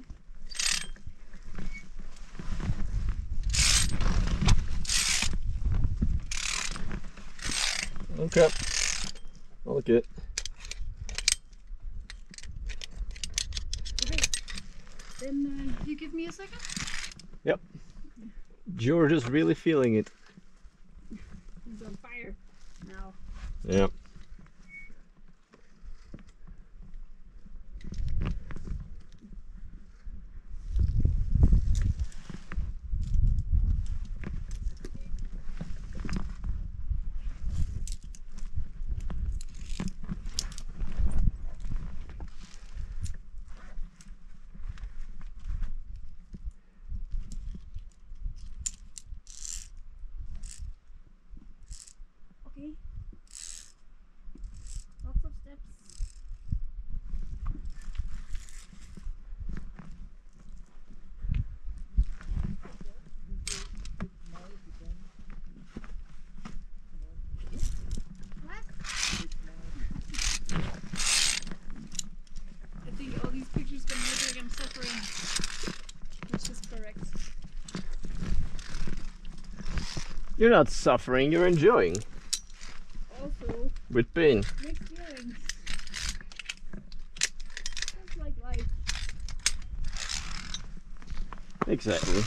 Okay. Okay. Okay. Then uh, you give me a second. Yep. George is really feeling it. He's on fire now. Yep. Okay. You're not suffering, you're enjoying. Also, With pain. mixed feelings. Just like life. Exactly.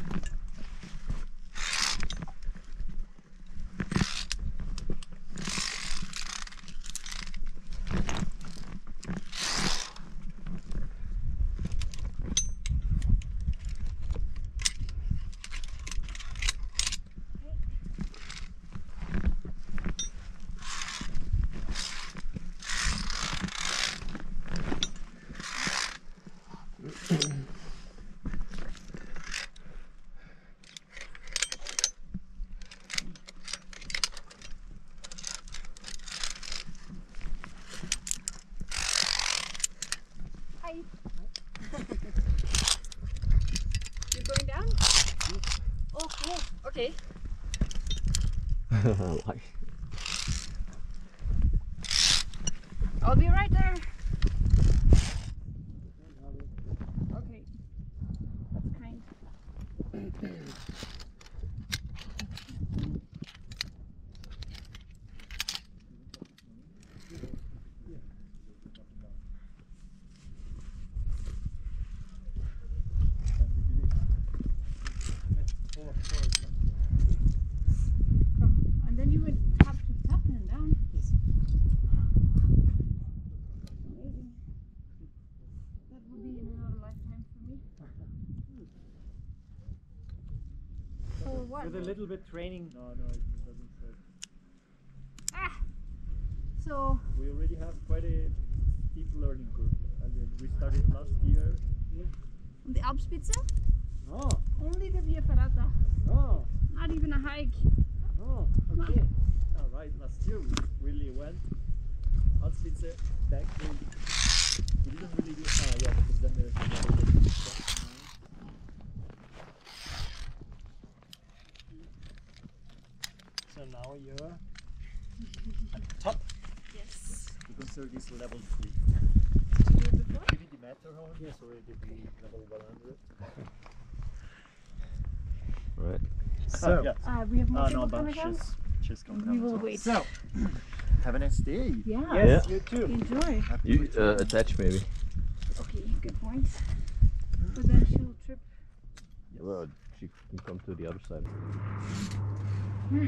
Hi. You're going down? Oh, cool. Okay. Like, I'll be right there. Okay. That's kind. From, and then you went top to top and down. Yes. Amazing. That will be in another lifetime for me. So what? With a little bit training. No, no, it doesn't hurt. Ah! So, We already have quite a steep learning curve. I mean, we started last year. on the Zugspitze, Oh, only the Via Ferrata. oh, Not even a hike. oh, okay. All right, last year we really went. Unfiltered, back hill. We didn't really do. Ah, yeah, because then there's another. So now you're at the top. Yes. You consider this level three. Did you do it before? Maybe the Matterhorn? Yes, already the level one hundred. right. So, yeah. Uh, we have more oh people no, but coming down. she's, she's coming We down. will so- wait. So, have a nice day. Yeah. Yes, Yeah. you too. Enjoy. Happy You return. uh, attach maybe. Okay, good point. But then she'll trip. Well, she can come to the other side. Hmm.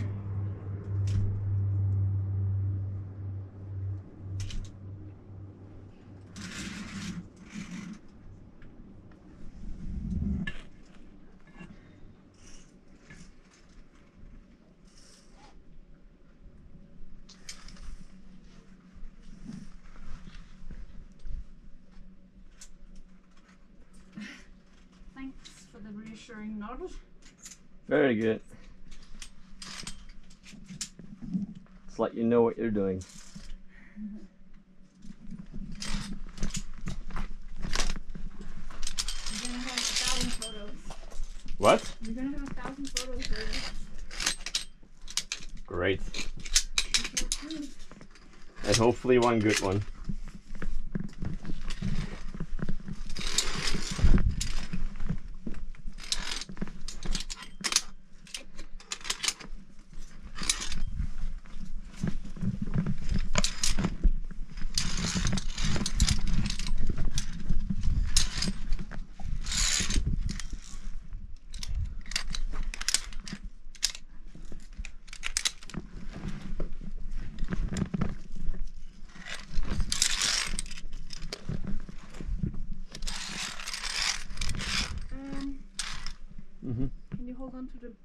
Thanks for the reassuring nod. Very good. It's like you know what you're doing. We're gonna have a thousand photos. What? We're gonna have a thousand photos later. Great. And hopefully one good one. Um, Mm-hmm. can you hold on to the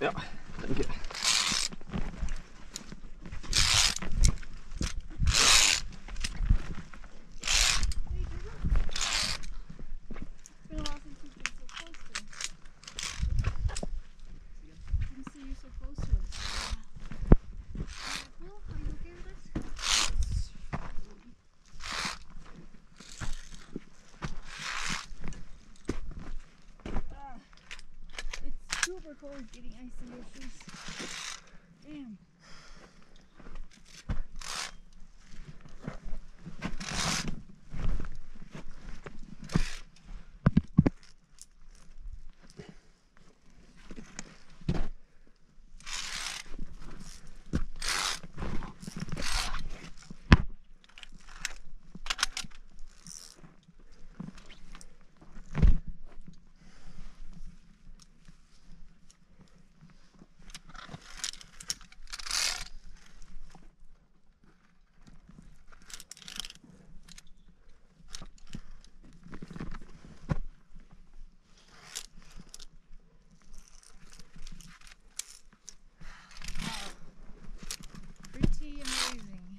Ja, thank you. Super cold getting ice in your shoes. Damn. Pretty amazing.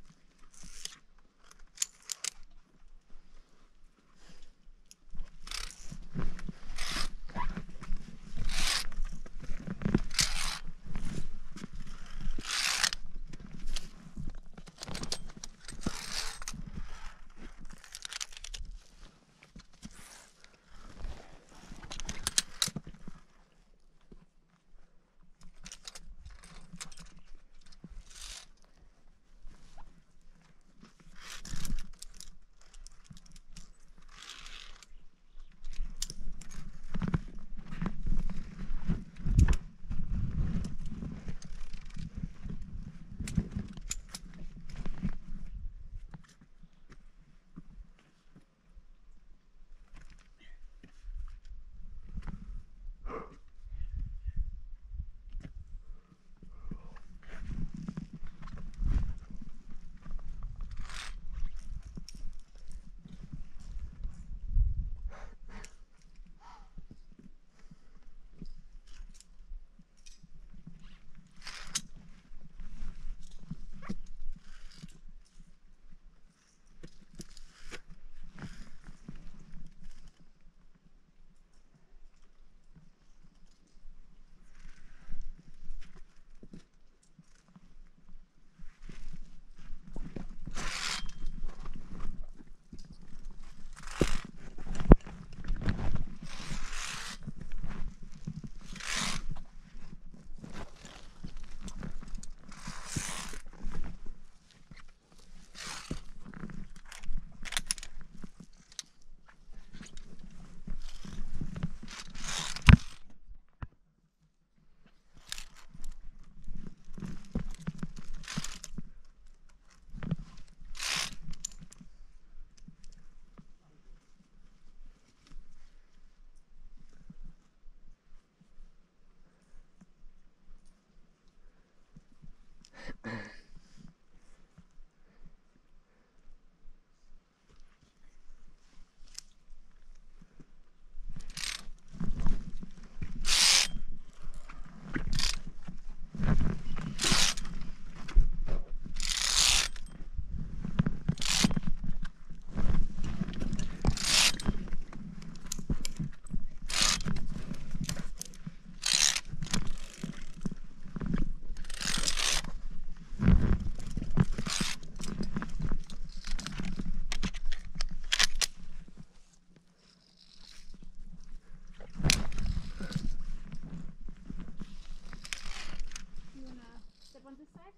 On this side?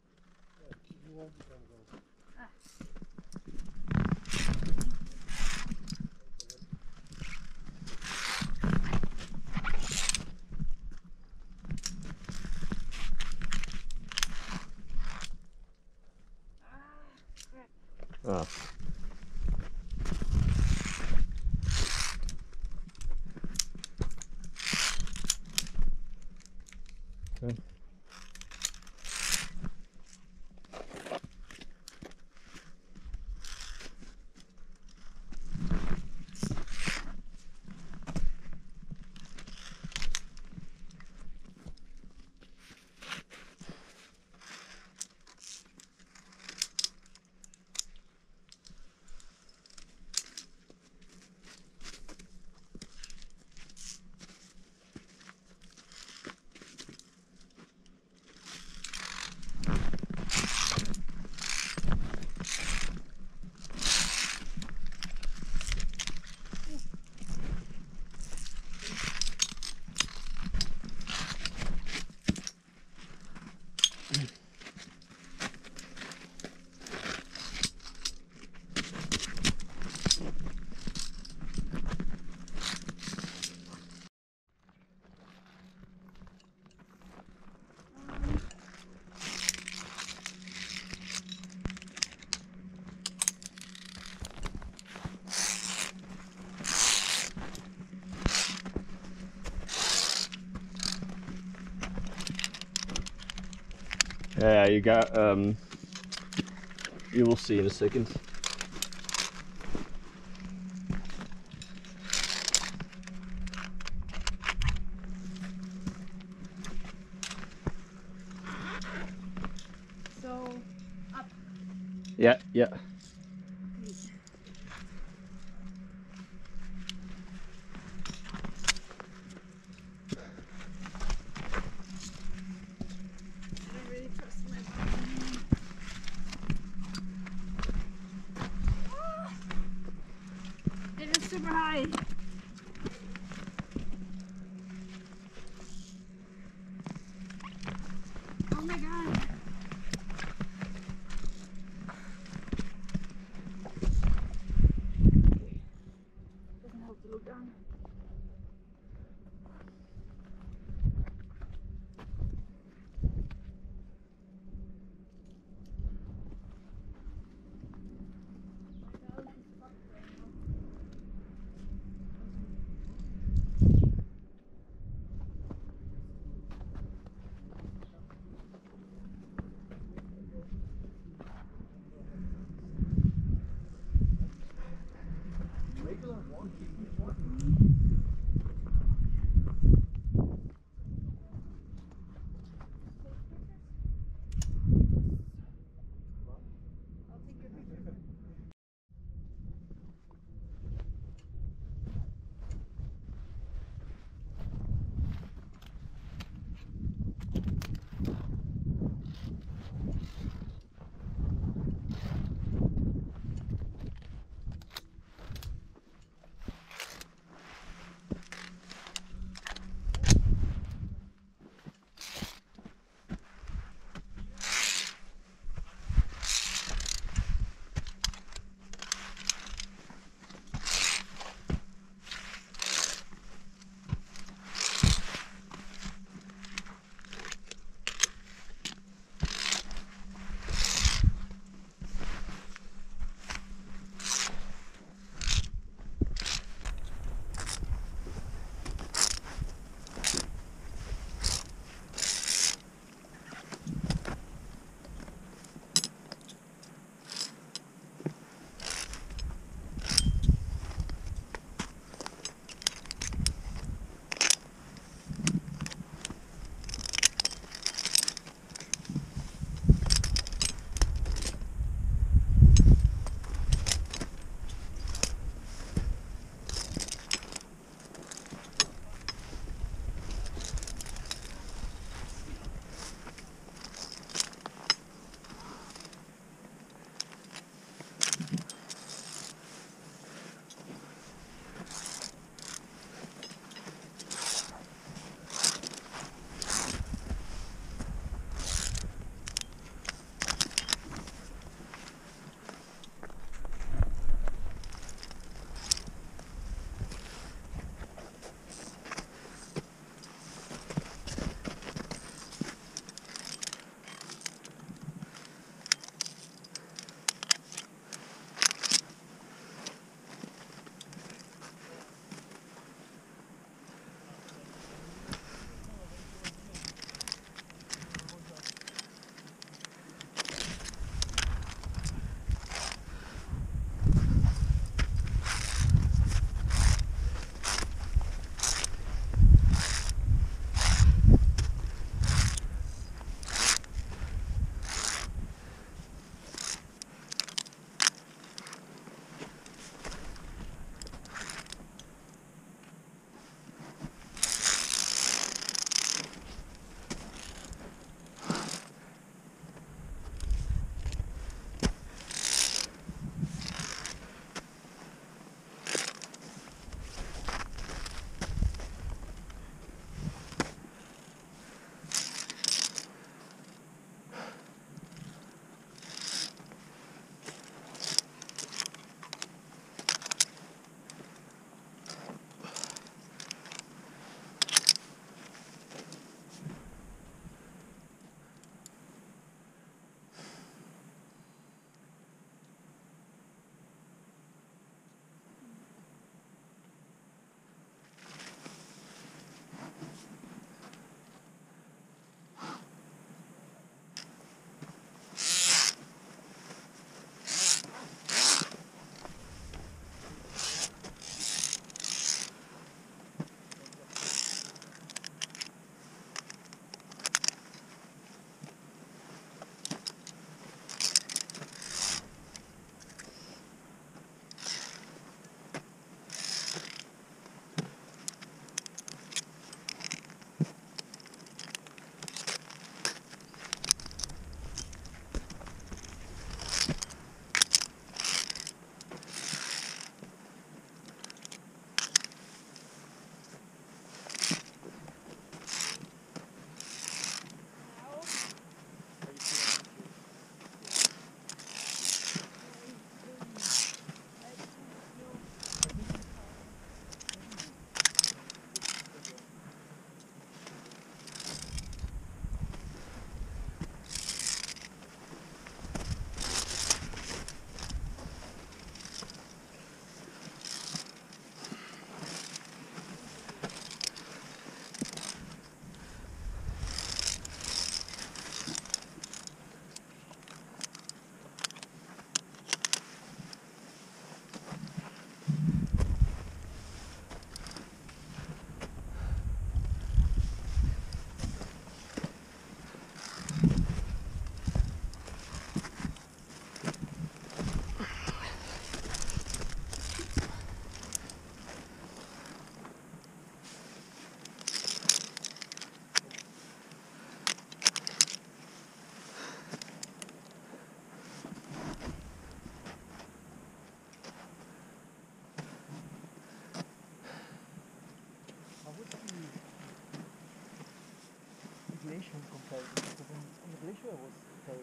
You won't be able to go. Ah. Ah. Okay. Yeah, you got. Um, you will see in a second. So up. Yeah, yeah. I don't really trust my body. Ah! It is super high. Oh my god. Doesn't help to look down. Regular walking, walking.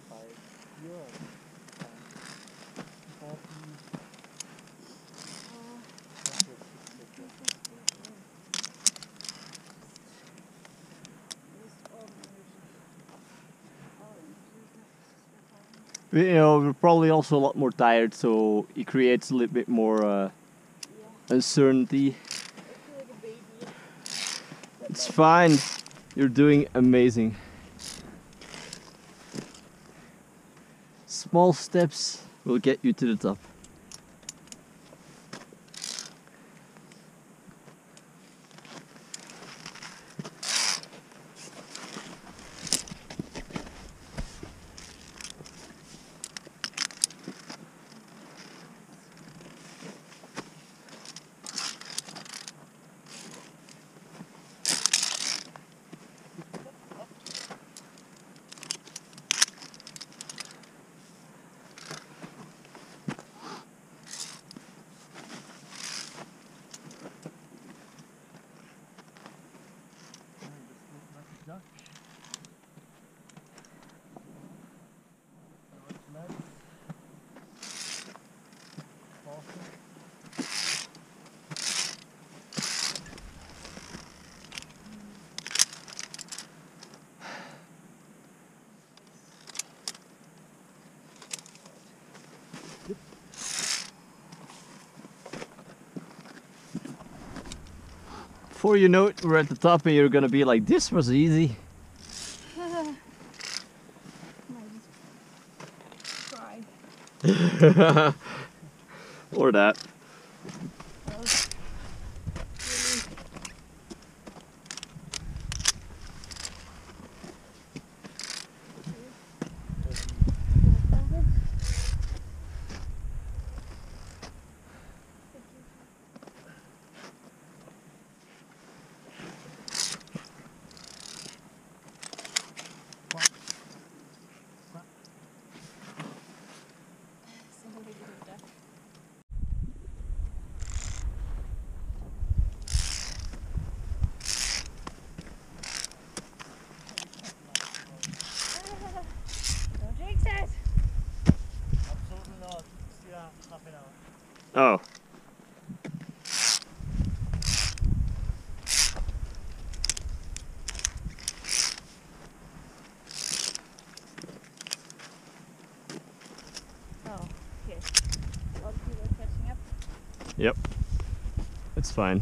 five years. forty. We, you know, we're probably also a lot more tired, so it creates a little bit more uh, uncertainty. It's fine. You're doing amazing. Small steps will get you to the top. Before you know it, we're at the top and you're gonna be like, this was easy. Try. Or that. Oh. Oh, okay. A lot of people are catching up. Yep. It's fine.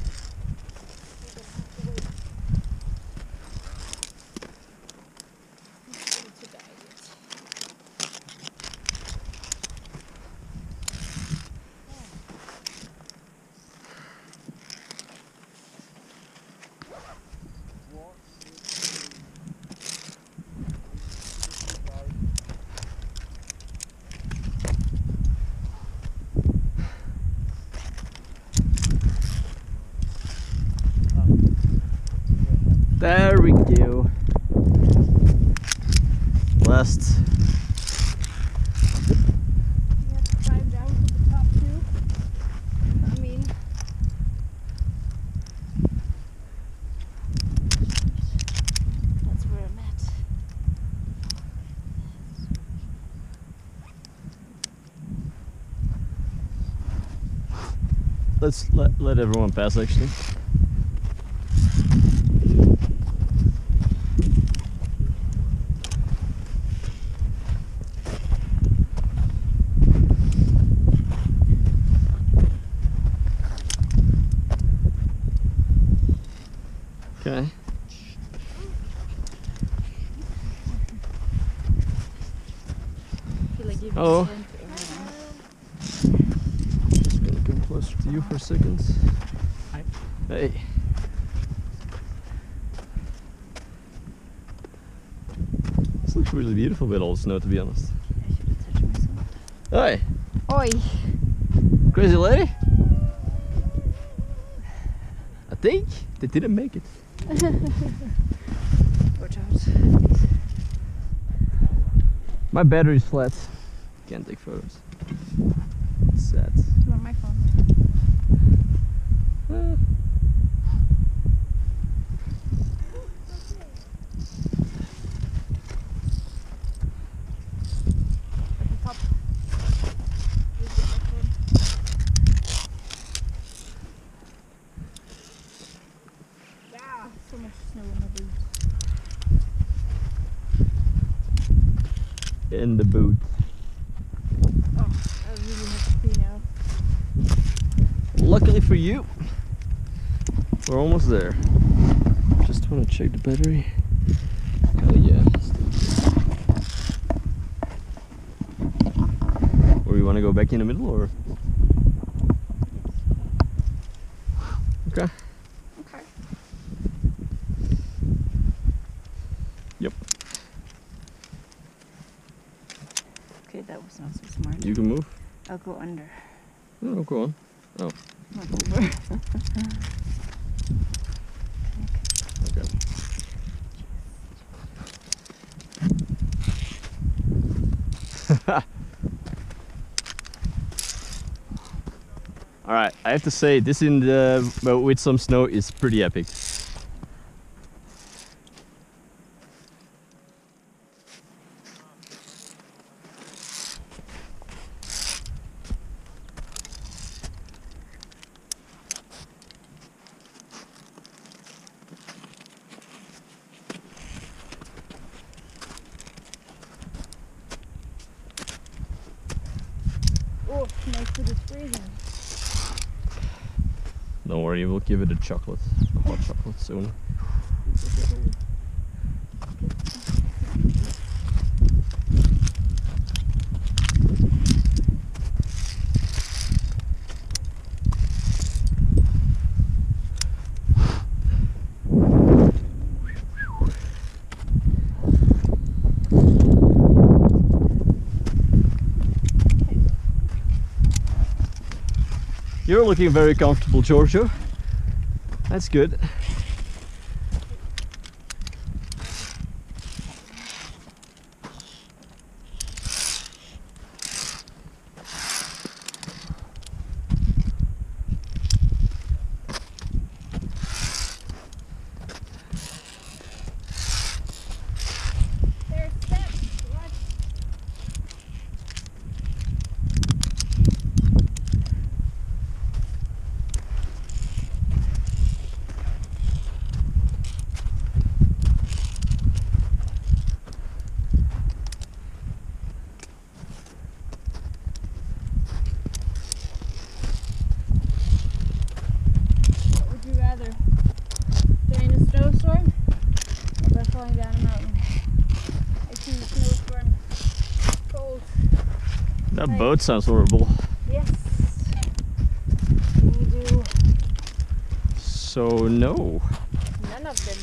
There we go. Last. You have to climb down to the top too. I mean, that's where I'm at. Let's let, let everyone pass actually. Okay. I feel like you've Oh. been to everyone. Just gonna come closer to you for a second. Hi. Hey. This looks really beautiful with all the snow, to be honest. I should have touched myself. Hey, Oi! crazy lady. I think they didn't make it. Watch out. My battery's flat. Can't take photos. It's sad. Not my phone. Uh, in the boot. Oh, I really have to pee now. Luckily for you, we're almost there. Just want to check the battery. Hell yeah. Or you want to go back in the middle, or? Okay. Okay. Yep. Okay, that was not so smart. You can move. I'll go under. Oh, go on. Oh. Not over. Okay. All right, I have to say this in the well, with some snow is pretty epic. Oh, my foot is freezing. Don't worry, we'll give it a chocolate, a hot chocolate soon. You're looking very comfortable, Giorgio. That's good. There's steps. What? What would you rather? Stay in a snowstorm or by falling down a mountain? I choose a snowstorm. Cold. That Right. boat sounds horrible. Yes. Can you do So no. none of them?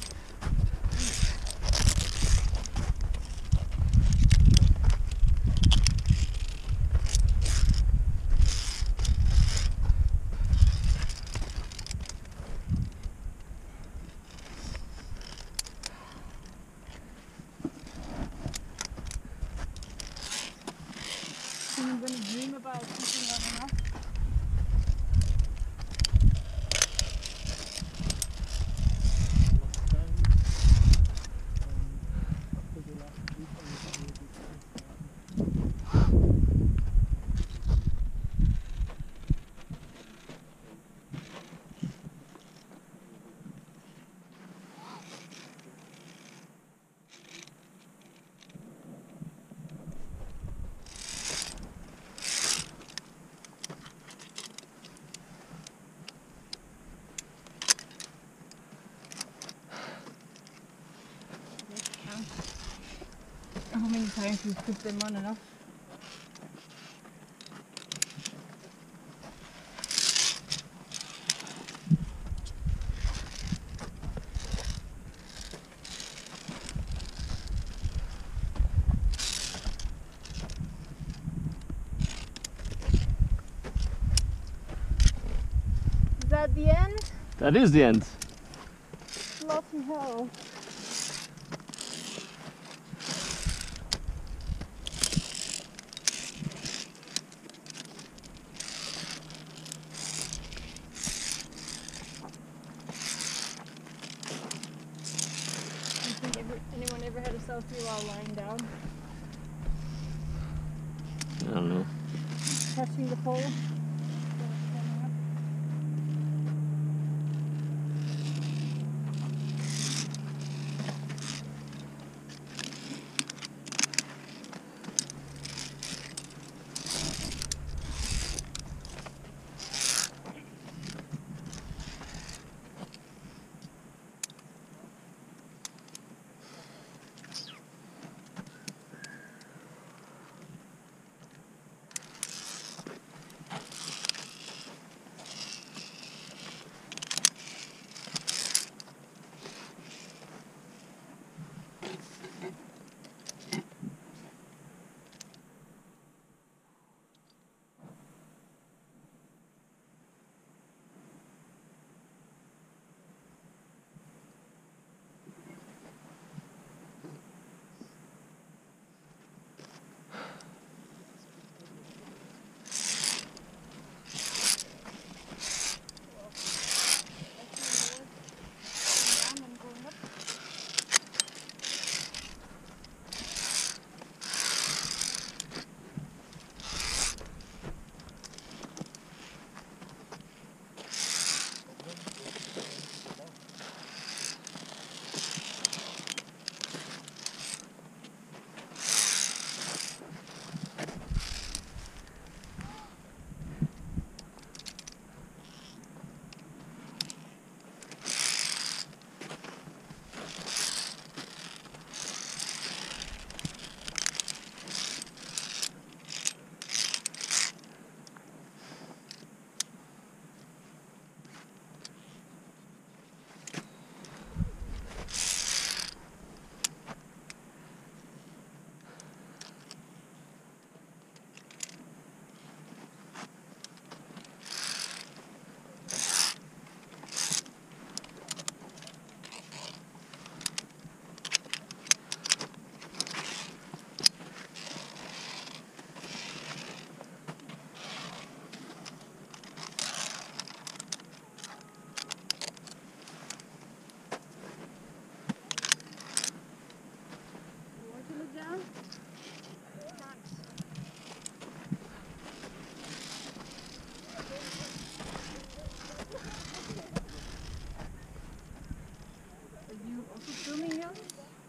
I'm gonna dream about something on enough. How many times you put them on enough? Is that the end? That is the end. Bloody hell. Do you think ever, anyone ever had a selfie while lying down? I don't know. Touching the pole?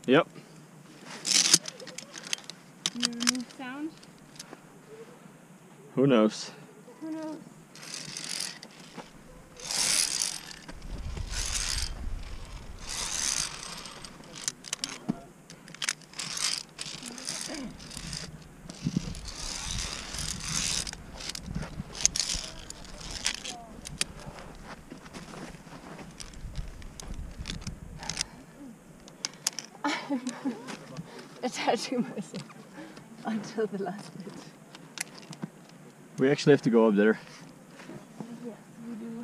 Yep. Can you remove sound? Who knows? Who knows? Attaching myself until the last bit. We actually have to go up there. Yes, we do.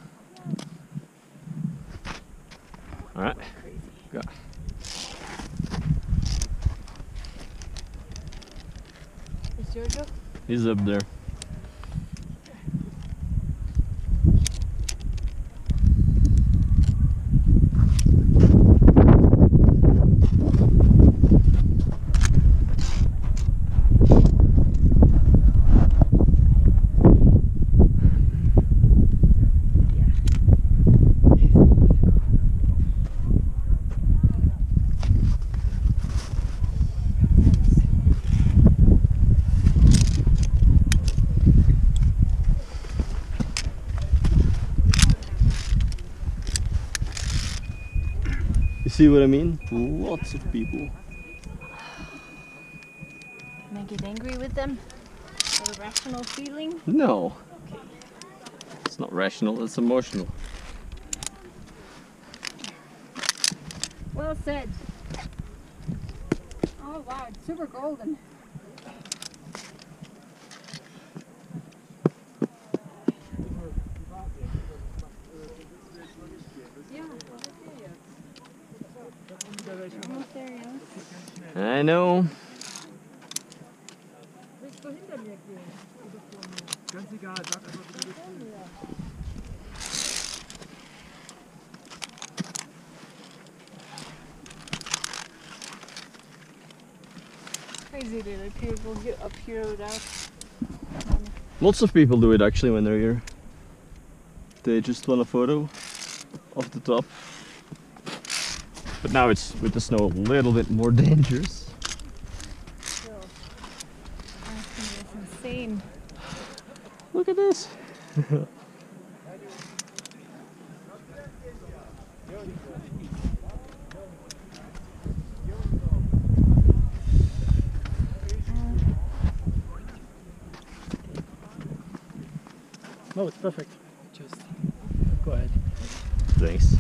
Alright. Crazy. Go. Is Jojo? He's up there. You see what I mean? Lots of people. Can I get angry with them? Is that a rational feeling? No. Okay. It's not rational, it's emotional. Well said. Oh wow, it's super golden. Yeah, almost there, yeah. I know. Ganz egal, sag einfach, wie du das fühlst. Crazy that people get up here without. Lots of people do it actually when they're here. They just want a photo of the top. But now it's with the snow a little bit more dangerous. Still, I think it's insane. Look at this. No, it's perfect. Just go ahead. Thanks.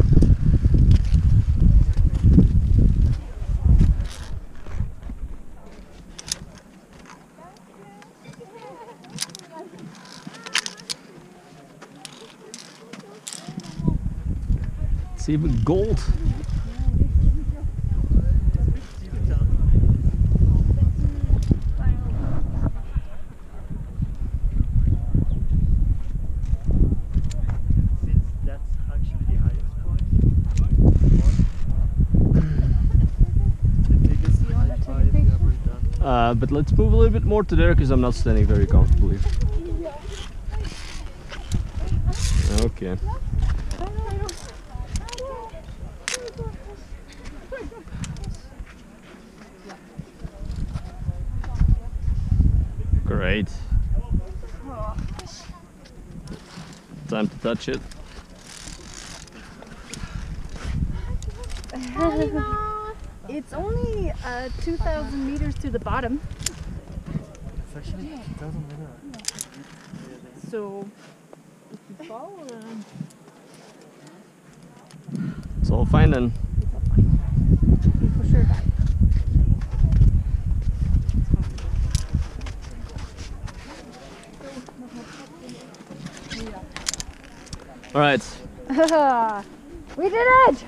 It's even gold. Uh, but let's move a little bit more to there because I'm not standing very comfortably. Okay. Great. Time to touch it. It's only uh, two thousand meters to the bottom. It's actually two thousand meters. So, if you fall, uh, It's all fine then. it's all fine. You for sure die. All right. We did it!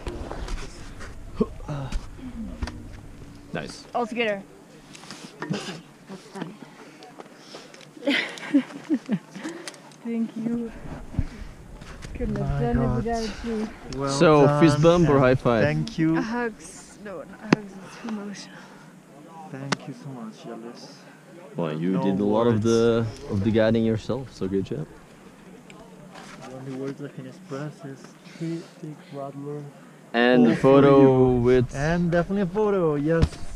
Nice. All together. Okay, that's done. Thank you. Couldn't have My done God. it without you. Well So, done, fist bump or and high five? Thank you. Hugs. No, not hugs. It's too emotional. Thank you so much, Jellis. Well, you No did a lot of words. the of the guiding yourself, so good job. The only words I can express is treat big rattler And All a for photo you. with And definitely a photo, yes.